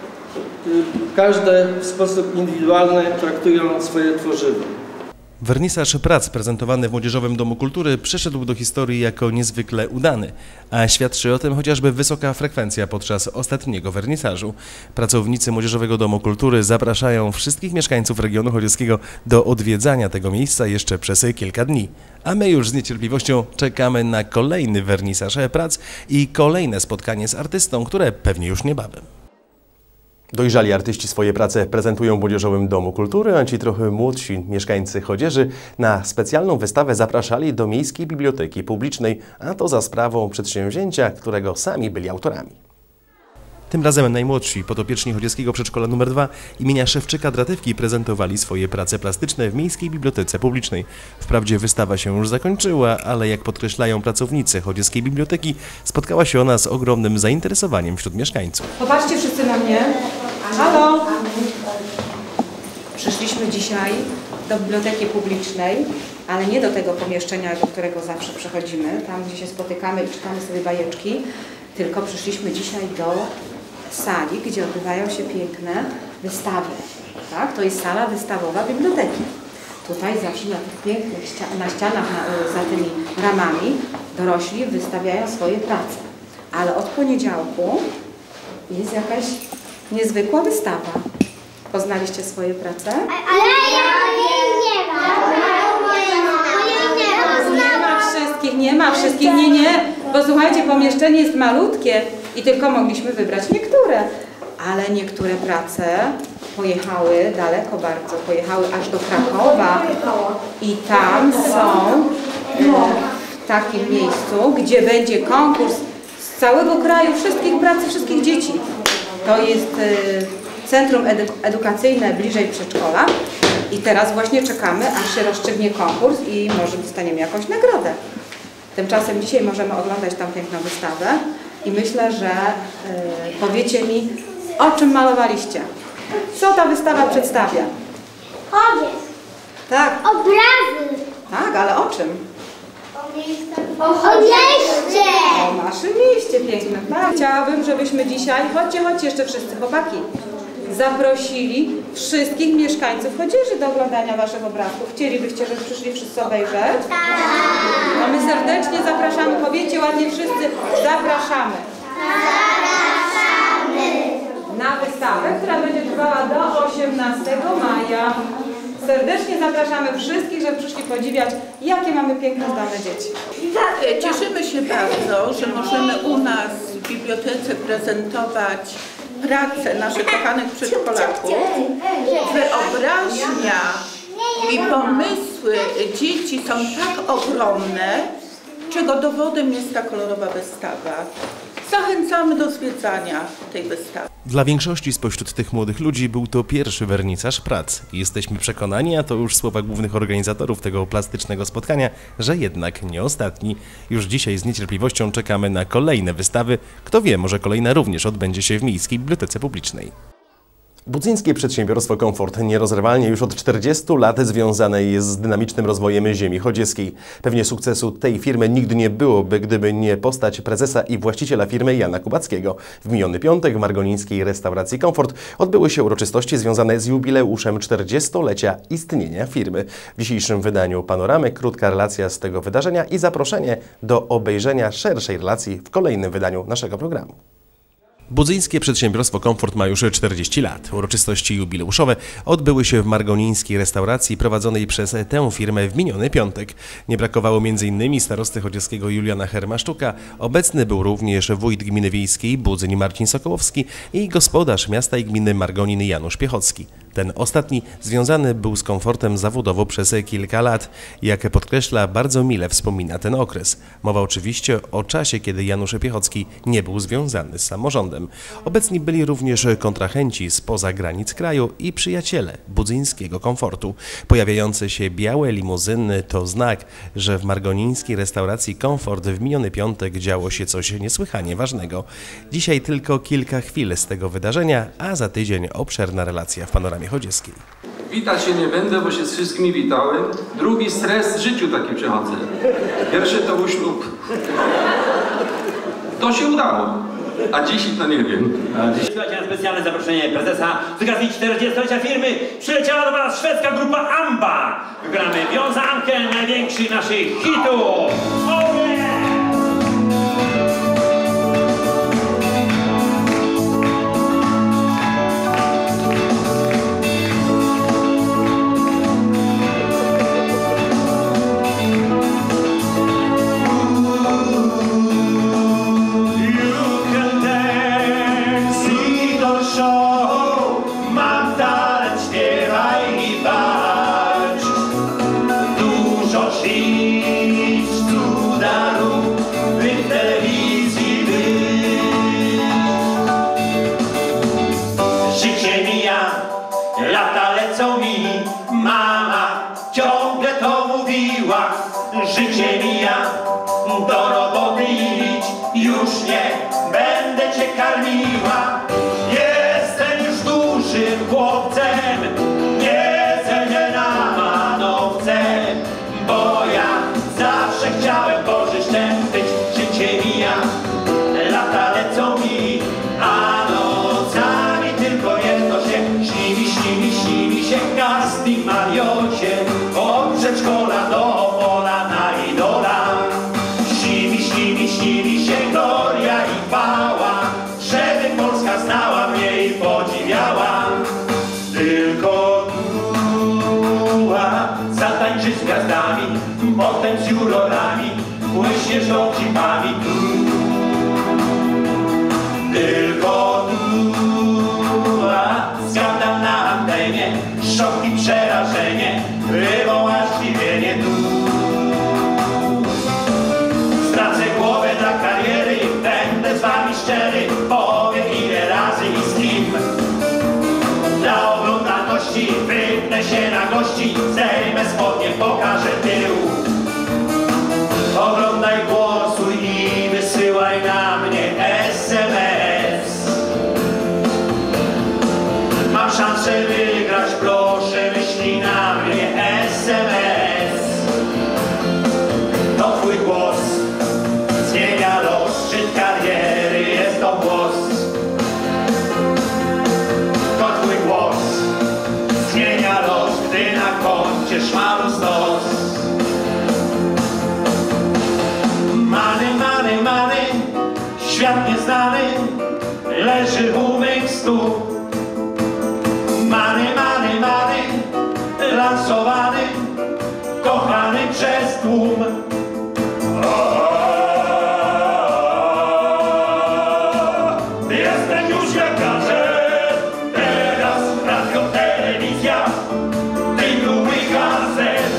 każde w sposób indywidualny traktują swoje tworzywo. Wernisaż prac prezentowany w Młodzieżowym Domu Kultury przeszedł do historii jako niezwykle udany, a świadczy o tym chociażby wysoka frekwencja podczas ostatniego wernisażu. Pracownicy Młodzieżowego Domu Kultury zapraszają wszystkich mieszkańców regionu chodzieckiego do odwiedzania tego miejsca jeszcze przez kilka dni. A my już z niecierpliwością czekamy na kolejny wernisaż prac i kolejne spotkanie z artystą, które pewnie już niebawem. Dojrzali artyści swoje prace prezentują w Młodzieżowym Domu Kultury, a ci trochę młodsi mieszkańcy Chodzieży na specjalną wystawę zapraszali do Miejskiej Biblioteki Publicznej, a to za sprawą przedsięwzięcia, którego sami byli autorami. Tym razem najmłodsi podopieczni Chodzieckiego Przedszkola numer dwa imienia Szewczyka-Dratewki prezentowali swoje prace plastyczne w Miejskiej Bibliotece Publicznej. Wprawdzie wystawa się już zakończyła, ale jak podkreślają pracownicy Chodzieckiej Biblioteki, spotkała się ona z ogromnym zainteresowaniem wśród mieszkańców. Popatrzcie wszyscy na mnie. Halo! Przyszliśmy dzisiaj do Biblioteki Publicznej, ale nie do tego pomieszczenia, do którego zawsze przychodzimy, tam gdzie się spotykamy i czytamy sobie bajeczki, tylko przyszliśmy dzisiaj do sali, gdzie odbywają się piękne wystawy. Tak? To jest sala wystawowa biblioteki. Tutaj zawsze na tych pięknych ścia na ścianach, na, za tymi ramami dorośli wystawiają swoje prace. Ale od poniedziałku jest jakaś niezwykła wystawa. Poznaliście swoje prace? Ale ja nie ma. Nie ma wszystkich, nie ma wszystkich, nie, nie. Bo słuchajcie, pomieszczenie jest malutkie i tylko mogliśmy wybrać niektóre. Ale niektóre prace pojechały daleko bardzo, pojechały aż do Krakowa i tam są w takim miejscu, gdzie będzie konkurs z całego kraju, wszystkich prac, wszystkich dzieci. To jest Centrum Edukacyjne bliżej przedszkola i teraz właśnie czekamy, aż się rozstrzygnie konkurs i może dostaniemy jakąś nagrodę. Tymczasem dzisiaj możemy oglądać tam piękną wystawę i myślę, że y, powiecie mi, o czym malowaliście. Co ta wystawa przedstawia? Chodziec. Tak. Obrazy. Tak, ale o czym? O mieście. O naszym mieście pięknym. Tak. Chciałabym, żebyśmy dzisiaj, chodźcie, chodźcie jeszcze wszyscy chłopaki, zaprosili wszystkich mieszkańców Chodzieży do oglądania waszych obrazków. Chcielibyście, żeby przyszli wszyscy obejrzeć? Tak. No my serdecznie zapraszamy. Powiedzcie ładnie wszyscy, zapraszamy. Zapraszamy. Na wystawę, która będzie trwała do osiemnastego maja. Serdecznie zapraszamy wszystkich, żeby przyszli podziwiać, jakie mamy piękne, zdolne dzieci. Cieszymy się bardzo, że możemy u nas w bibliotece prezentować pracę naszych kochanych przedszkolaków. Wyobraźnia i pomysły dzieci są tak ogromne, czego dowodem jest ta kolorowa wystawa. Zachęcamy do zwiedzania tej wystawy. Dla większości spośród tych młodych ludzi był to pierwszy wernisaż prac. Jesteśmy przekonani, a to już słowa głównych organizatorów tego plastycznego spotkania, że jednak nie ostatni. Już dzisiaj z niecierpliwością czekamy na kolejne wystawy. Kto wie, może kolejna również odbędzie się w Miejskiej Bibliotece Publicznej. Budzyńskie przedsiębiorstwo Komfort nierozerwalnie już od czterdziestu lat związane jest z dynamicznym rozwojem ziemi chodzieckiej. Pewnie sukcesu tej firmy nigdy nie byłoby, gdyby nie postać prezesa i właściciela firmy Jana Kubackiego. W miniony piątek w margonińskiej restauracji Komfort odbyły się uroczystości związane z jubileuszem czterdziestolecia istnienia firmy. W dzisiejszym wydaniu Panoramy krótka relacja z tego wydarzenia i zaproszenie do obejrzenia szerszej relacji w kolejnym wydaniu naszego programu. Budzyńskie przedsiębiorstwo Komfort ma już czterdzieści lat. Uroczystości jubileuszowe odbyły się w margonińskiej restauracji prowadzonej przez tę firmę w miniony piątek. Nie brakowało między innymi starosty chodzieckiego Juliana Hermaszczuka, obecny był również wójt gminy wiejskiej Budzyń Marcin Sokołowski i gospodarz miasta i gminy Margonin Janusz Piechocki. Ten ostatni związany był z Komfortem zawodowo przez kilka lat. Jak podkreśla, bardzo mile wspomina ten okres. Mowa oczywiście o czasie, kiedy Janusz Piechocki nie był związany z samorządem. Obecni byli również kontrahenci spoza granic kraju i przyjaciele budzyńskiego Komfortu. Pojawiające się białe limuzyny to znak, że w margonińskiej restauracji Komfort w miniony piątek działo się coś niesłychanie ważnego. Dzisiaj tylko kilka chwil z tego wydarzenia, a za tydzień obszerna relacja w Panoramie Chodzieckiej. Witać się nie będę, bo się z wszystkimi witałem. Drugi stres w życiu taki przechodzę. Pierwszy to był ślub. To się udało. A dzisiaj to nie wiem. Słuchajcie, na specjalne zaproszenie prezesa z okazji czterdziestolecia firmy przyleciała do nas szwedzka grupa Amba. Gramy wiązankę największych naszych hitów. Dużo ślic, cuda mówiła, życie mija, do roboty idź, już nie będę cię karmiła. Jestem już dużym chłopcem, nie cenię na manowce, bo ja zawsze chciałem Bożyć tępić. Życie mija, lata lecą mi, a nocami tylko jedno się śni mi, śni mi, śni mi się casting Mariocie, od przedszkola do pola na idola. Śni mi, śni mi, śni mi się gloria i chwała, żeby Polska znała mnie i podziwiała. Tylko tuła zatańczy z gwiazdami, potem z jurorami, płyśnie z dowcipami. Tylko tuła skandal na antenie, szok i przerażenie, wywoła zdziwienie. Stracę głowę dla kariery, będę z wami szczery, powiem ile razy i z kim. Dla oglądalności wypnę się na gości, zejmę spodnie, pokażę tył. Oglądaj, głosuj i wysyłaj na mnie es em es. Mam szansę wygrać, proszę wyślij na mnie es em es. To twój głos zmienia los, szczyt kariery jest to głos. To twój głos zmienia los, gdy na koncie szmalu stos. Many, many, many, świat nieznany leży u mych stóp. Many, many, many, lansowany, kochany przez tłum. Jestem już lekarzem, teraz radio, telewizja, tytuły gazet.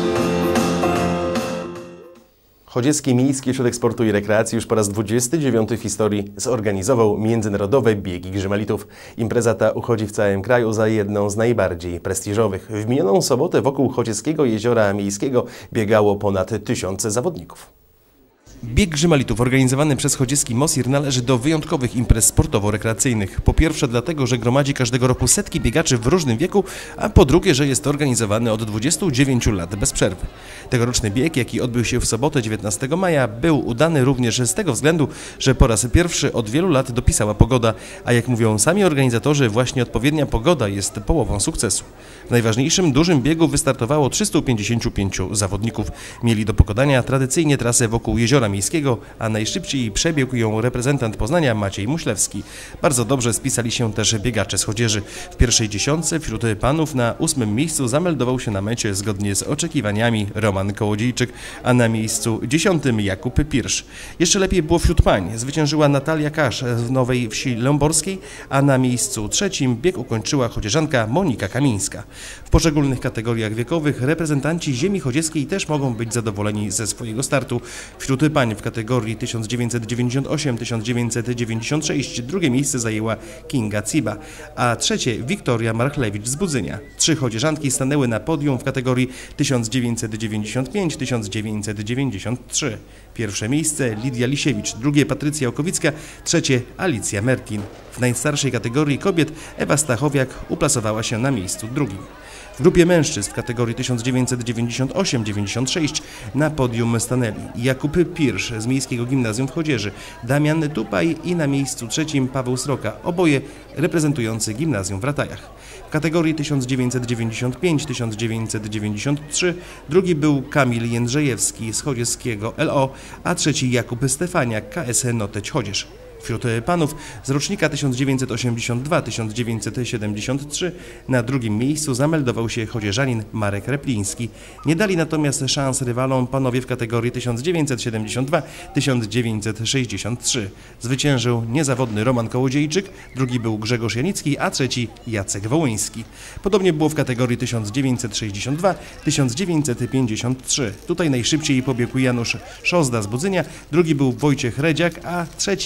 Chodziecki Miejski Ośrodek Sportu i Rekreacji już po raz dwudziesty dziewiąty w historii zorganizował międzynarodowe biegi Grzymalitów. Impreza ta uchodzi w całym kraju za jedną z najbardziej prestiżowych. W minioną sobotę wokół Chodzieckiego Jeziora Miejskiego biegało ponad tysiące zawodników. Bieg Grzymalitów organizowany przez chodziecki MOSIR należy do wyjątkowych imprez sportowo-rekreacyjnych. Po pierwsze dlatego, że gromadzi każdego roku setki biegaczy w różnym wieku, a po drugie, że jest organizowany od dwudziestu dziewięciu lat bez przerwy. Tegoroczny bieg, jaki odbył się w sobotę dziewiętnastego maja, był udany również z tego względu, że po raz pierwszy od wielu lat dopisała pogoda, a jak mówią sami organizatorzy, właśnie odpowiednia pogoda jest połową sukcesu. W najważniejszym dużym biegu wystartowało trzystu pięćdziesięciu pięciu zawodników. Mieli do pokonania tradycyjnie trasę wokół Jeziora Miejskiego, a najszybciej przebiegł ją reprezentant Poznania Maciej Muślewski. Bardzo dobrze spisali się też biegacze z Chodzieży. W pierwszej dziesiątce wśród panów na ósmym miejscu zameldował się na mecie zgodnie z oczekiwaniami Roman Kołodziejczyk, a na miejscu dziesiątym Jakub Pirsz. Jeszcze lepiej było wśród pań. Zwyciężyła Natalia Kasz z Nowej Wsi Lęborskiej, a na miejscu trzecim bieg ukończyła chodzieżanka Monika Kamińska. W poszczególnych kategoriach wiekowych reprezentanci ziemi chodzieckiej też mogą być zadowoleni ze swojego startu. Wśród pań w kategorii tysiąc dziewięćset dziewięćdziesiąt osiem do tysiąc dziewięćset dziewięćdziesiąt sześć drugie miejsce zajęła Kinga Ciba, a trzecie Wiktoria Marchlewicz z Budzynia. Trzy chodzieżanki stanęły na podium w kategorii tysiąc dziewięćset dziewięćdziesiąt pięć do tysiąc dziewięćset dziewięćdziesiąt trzy. Pierwsze miejsce Lidia Lisiewicz, drugie Patrycja Okowicka, trzecie Alicja Merkin. W najstarszej kategorii kobiet Ewa Stachowiak uplasowała się na miejscu drugim. W grupie mężczyzn w kategorii tysiąc dziewięćset dziewięćdziesiąt osiem do dziewięćdziesiąt sześć na podium stanęli Jakub Pirsz z Miejskiego Gimnazjum w Chodzieży, Damian Tupaj i na miejscu trzecim Paweł Sroka, oboje reprezentujący gimnazjum w Ratajach. W kategorii tysiąc dziewięćset dziewięćdziesiąt pięć do tysiąc dziewięćset dziewięćdziesiąt trzy drugi był Kamil Jędrzejewski z Chodzieckiego L O, a trzeci Jakub Stefaniak, K S Noteć Chodzież. Wśród panów z rocznika tysiąc dziewięćset osiemdziesiąt dwa do tysiąc dziewięćset siedemdziesiąt trzy na drugim miejscu zameldował się chodzieżanin Marek Repliński. Nie dali natomiast szans rywalom panowie w kategorii tysiąc dziewięćset siedemdziesiąt dwa do tysiąc dziewięćset sześćdziesiąt trzy. Zwyciężył niezawodny Roman Kołodziejczyk, drugi był Grzegorz Janicki, a trzeci Jacek Wołyński. Podobnie było w kategorii tysiąc dziewięćset sześćdziesiąt dwa do tysiąc dziewięćset pięćdziesiąt trzy. Tutaj najszybciej pobiegł Janusz Szozda z Budzynia, drugi był Wojciech Redziak, a trzeci Zen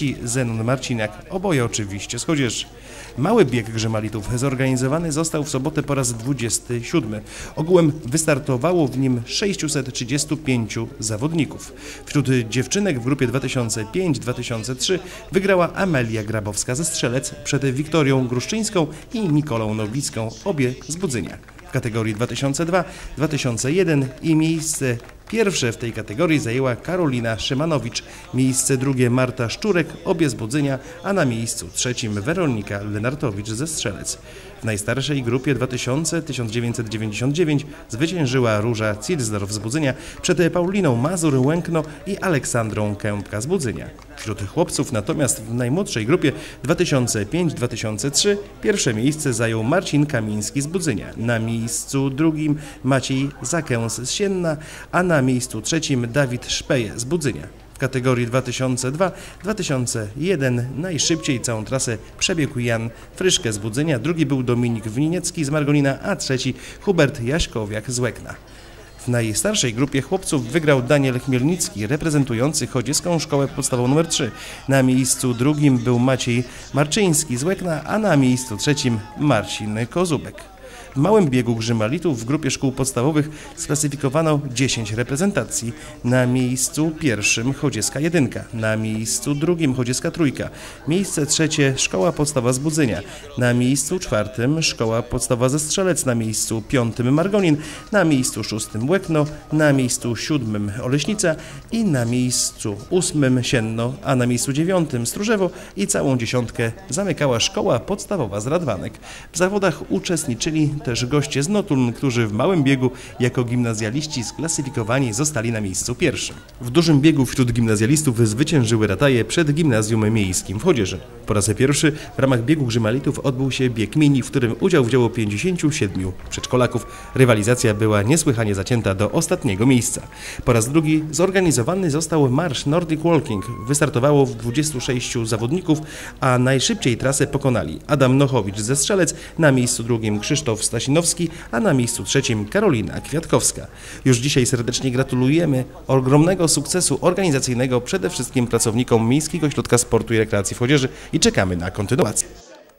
Zenon Marciniak, oboje oczywiście z Chodzieży. Mały bieg Grzymalitów zorganizowany został w sobotę po raz dwudziesty siódmy. Ogółem wystartowało w nim sześciuset trzydziestu pięciu zawodników. Wśród dziewczynek w grupie dwa tysiące pięć dwa tysiące trzy wygrała Amelia Grabowska ze Strzelec przed Wiktorią Gruszczyńską i Nikolą Nowicką, obie z Budzynia. W kategorii dwa tysiące dwa dwa tysiące jeden i miejsce pierwsze w tej kategorii zajęła Karolina Szymanowicz, miejsce drugie Marta Szczurek, obie z Budzynia, a na miejscu trzecim Weronika Lenartowicz ze Strzelec. W najstarszej grupie dwa tysiące do tysiąc dziewięćset dziewięćdziesiąt dziewięć zwyciężyła Róża Cilsdorf z Budzynia przed Pauliną Mazur-Łękno i Aleksandrą Kępka z Budzynia. Wśród chłopców natomiast w najmłodszej grupie dwa tysiące pięć dwa tysiące trzy pierwsze miejsce zajął Marcin Kamiński z Budzynia, na miejscu drugim Maciej Zakęs z Sienna, a na miejscu trzecim Dawid Szpeje z Budzynia. W kategorii dwa tysiące dwa dwa tysiące jeden najszybciej całą trasę przebiegł Jan Fryszke z Budzynia, drugi był Dominik Wnieniecki z Margonina, a trzeci Hubert Jaśkowiak z Łekna. W najstarszej grupie chłopców wygrał Daniel Chmielnicki, reprezentujący Chodzieską Szkołę Podstawową numer trzy. Na miejscu drugim był Maciej Marczyński z Łekna, a na miejscu trzecim Marcin Kozubek. W małym biegu Grzymalitów w grupie szkół podstawowych sklasyfikowano dziesięć reprezentacji. Na miejscu pierwszym Chodzieska jedynka, na miejscu drugim Chodzieska trójka, miejsce trzecie Szkoła Podstawowa z Budzynia, na miejscu czwartym Szkoła Podstawowa ze Strzelec, na miejscu piątym Margonin, na miejscu szóstym Łekno, na miejscu siódmym Oleśnica i na miejscu ósmym Sienno, a na miejscu dziewiątym Stróżewo i całą dziesiątkę zamykała Szkoła Podstawowa z Radwanek. W zawodach uczestniczyli też goście z Notuln, którzy w małym biegu jako gimnazjaliści sklasyfikowani zostali na miejscu pierwszym. W dużym biegu wśród gimnazjalistów zwyciężyły rataje przed Gimnazjum Miejskim w Chodzieży. Po raz pierwszy w ramach biegu Grzymalitów odbył się bieg mini, w którym udział wzięło pięćdziesięciu siedmiu przedszkolaków. Rywalizacja była niesłychanie zacięta do ostatniego miejsca. Po raz drugi zorganizowany został marsz Nordic Walking. Wystartowało dwudziestu sześciu zawodników, a najszybciej trasę pokonali Adam Nochowicz ze Strzelec, na miejscu drugim Krzysztof Stasinowski, a na miejscu trzecim Karolina Kwiatkowska. Już dzisiaj serdecznie gratulujemy ogromnego sukcesu organizacyjnego przede wszystkim pracownikom Miejskiego Ośrodka Sportu i Rekreacji w Chodzieży i czekamy na kontynuację.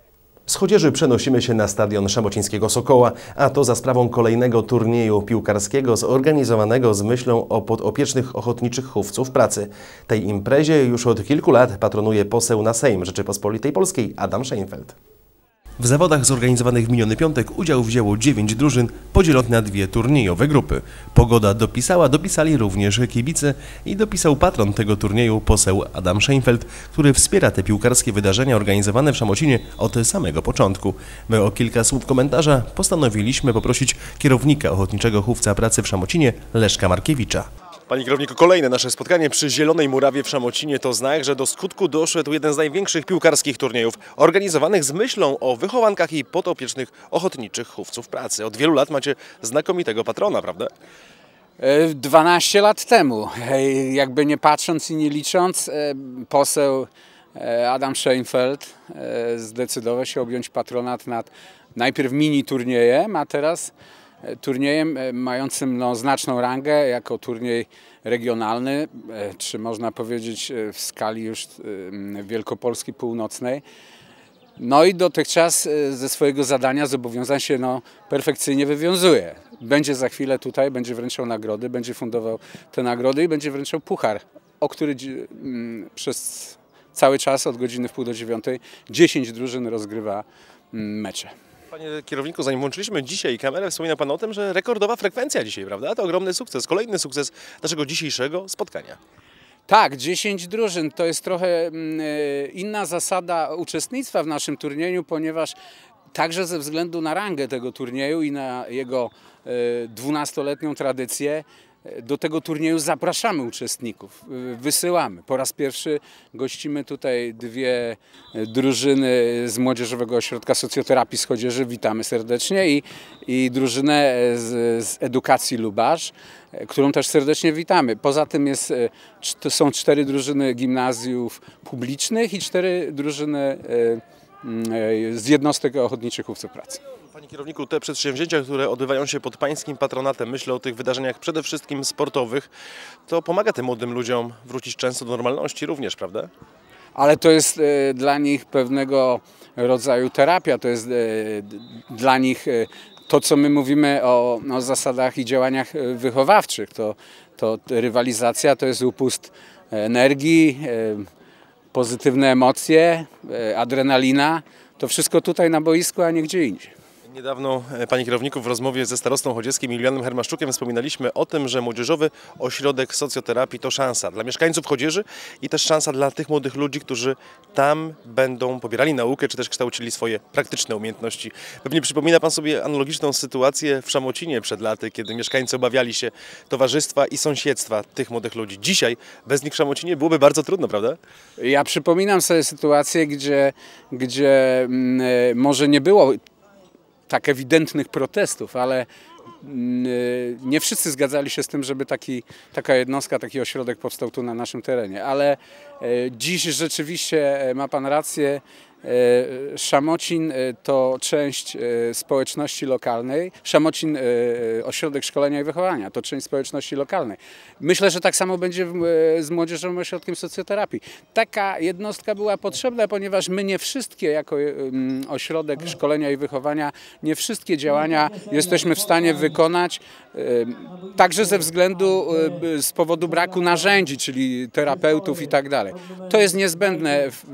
Z Chodzieży przenosimy się na stadion Szamocińskiego Sokoła, a to za sprawą kolejnego turnieju piłkarskiego zorganizowanego z myślą o podopiecznych ochotniczych chówców pracy. Tej imprezie już od kilku lat patronuje poseł na Sejm Rzeczypospolitej Polskiej Adam Szejnfeld. W zawodach zorganizowanych w miniony piątek udział wzięło dziewięć drużyn podzielonych na dwie turniejowe grupy. Pogoda dopisała, dopisali również kibice i dopisał patron tego turnieju poseł Adam Szejnfeld, który wspiera te piłkarskie wydarzenia organizowane w Szamocinie od samego początku. My o kilka słów komentarza postanowiliśmy poprosić kierownika Ochotniczego Chówca Pracy w Szamocinie Leszka Markiewicza. Panie kierowniku, kolejne nasze spotkanie przy Zielonej Murawie w Szamocinie to znak, że do skutku doszedł jeden z największych piłkarskich turniejów organizowanych z myślą o wychowankach i podopiecznych ochotniczych chówców pracy. Od wielu lat macie znakomitego patrona, prawda? dwanaście lat temu, jakby nie patrząc i nie licząc, poseł Adam Szejnfeld zdecydował się objąć patronat nad najpierw mini turniejem, a teraz turniejem mającym no, znaczną rangę jako turniej regionalny, czy można powiedzieć w skali już Wielkopolski Północnej. No i dotychczas ze swojego zadania, zobowiązań się no, perfekcyjnie wywiązuje. Będzie za chwilę tutaj, będzie wręczał nagrody, będzie fundował te nagrody i będzie wręczał puchar, o który przez cały czas od godziny w pół do dziewiątej dziesięć drużyn rozgrywa mecze. Panie kierowniku, zanim włączyliśmy dzisiaj kamerę, wspominał Pan o tym, że rekordowa frekwencja dzisiaj, prawda? To ogromny sukces, kolejny sukces naszego dzisiejszego spotkania. Tak, dziesięć drużyn to jest trochę inna zasada uczestnictwa w naszym turnieju, ponieważ także ze względu na rangę tego turnieju i na jego dwunastoletnią tradycję do tego turnieju zapraszamy uczestników, wysyłamy. Po raz pierwszy gościmy tutaj dwie drużyny z Młodzieżowego Ośrodka Socjoterapii z Chodzieży, witamy serdecznie, i, i drużynę z, z Edukacji Lubasz, którą też serdecznie witamy. Poza tym jest, są cztery drużyny gimnazjów publicznych i cztery drużyny z jednostek ochotniczych chówców pracy. Panie kierowniku, te przedsięwzięcia, które odbywają się pod pańskim patronatem, myślę o tych wydarzeniach przede wszystkim sportowych, to pomaga tym młodym ludziom wrócić często do normalności również, prawda? ale to jest dla nich pewnego rodzaju terapia, to jest dla nich to, co my mówimy o, o zasadach i działaniach wychowawczych. To, to rywalizacja to jest upust energii, pozytywne emocje, adrenalina. To wszystko tutaj na boisku, a nie gdzie indziej. Niedawno, panie kierowniku, w rozmowie ze starostą chodzieskim Julianem Hermaszczukiem wspominaliśmy o tym, że Młodzieżowy Ośrodek Socjoterapii to szansa dla mieszkańców Chodzieży i też szansa dla tych młodych ludzi, którzy tam będą pobierali naukę, czy też kształcili swoje praktyczne umiejętności. Pewnie przypomina pan sobie analogiczną sytuację w Szamocinie przed laty, kiedy mieszkańcy obawiali się towarzystwa i sąsiedztwa tych młodych ludzi. Dzisiaj bez nich w Szamocinie byłoby bardzo trudno, prawda? Ja przypominam sobie sytuację, gdzie, gdzie mm, może nie było tak ewidentnych protestów, ale nie wszyscy zgadzali się z tym, żeby taki, taka jednostka, taki ośrodek powstał tu na naszym terenie. Ale dziś rzeczywiście ma pan rację, Szamocin to część społeczności lokalnej, Szamocin Ośrodek Szkolenia i Wychowania to część społeczności lokalnej. Myślę, że tak samo będzie z Młodzieżowym Ośrodkiem Socjoterapii. Taka jednostka była potrzebna, ponieważ my nie wszystkie jako Ośrodek Szkolenia i Wychowania, nie wszystkie działania jesteśmy w stanie wykonać, także ze względu, z powodu braku narzędzi, czyli terapeutów i tak dalej. To jest niezbędne w,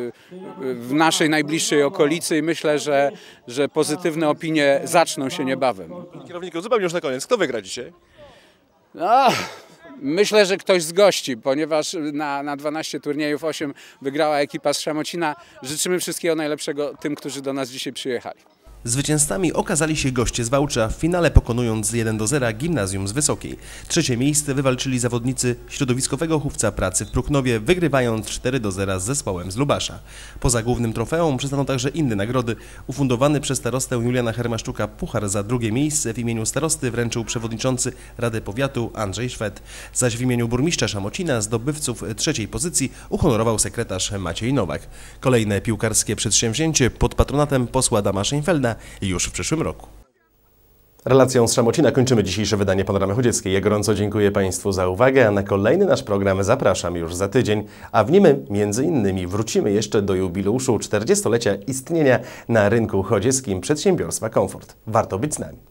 w naszej najbliższej okolicy i myślę, że, że pozytywne opinie zaczną się niebawem. Kierowniku, zupełnie już na koniec. Kto wygra dzisiaj? No, myślę, że ktoś z gości, ponieważ na, na dwanaście turniejów osiem wygrała ekipa z Szamocina. Życzymy wszystkiego najlepszego tym, którzy do nas dzisiaj przyjechali. Zwycięzcami okazali się goście z Wałcza, w finale pokonując jeden do zera Gimnazjum z Wysokiej. Trzecie miejsce wywalczyli zawodnicy środowiskowego chówca pracy w Próchnowie, wygrywając cztery do zera z zespołem z Lubasza. Poza głównym trofeum przyznano także inne nagrody. Ufundowany przez starostę Juliana Hermaszczuka puchar za drugie miejsce w imieniu starosty wręczył przewodniczący Rady Powiatu Andrzej Szwed, zaś w imieniu burmistrza Szamocina zdobywców trzeciej pozycji uhonorował sekretarz Maciej Nowak. Kolejne piłkarskie przedsięwzięcie pod patronatem posła Adama Szejnfelda już w przyszłym roku. Relacją z Szamocina kończymy dzisiejsze wydanie Panoramy Chodzieckiej. Ja gorąco dziękuję Państwu za uwagę, a na kolejny nasz program zapraszam już za tydzień, a w nim między innymi wrócimy jeszcze do jubileuszu czterdziestolecia istnienia na rynku chodzieckim przedsiębiorstwa Komfort. Warto być z nami.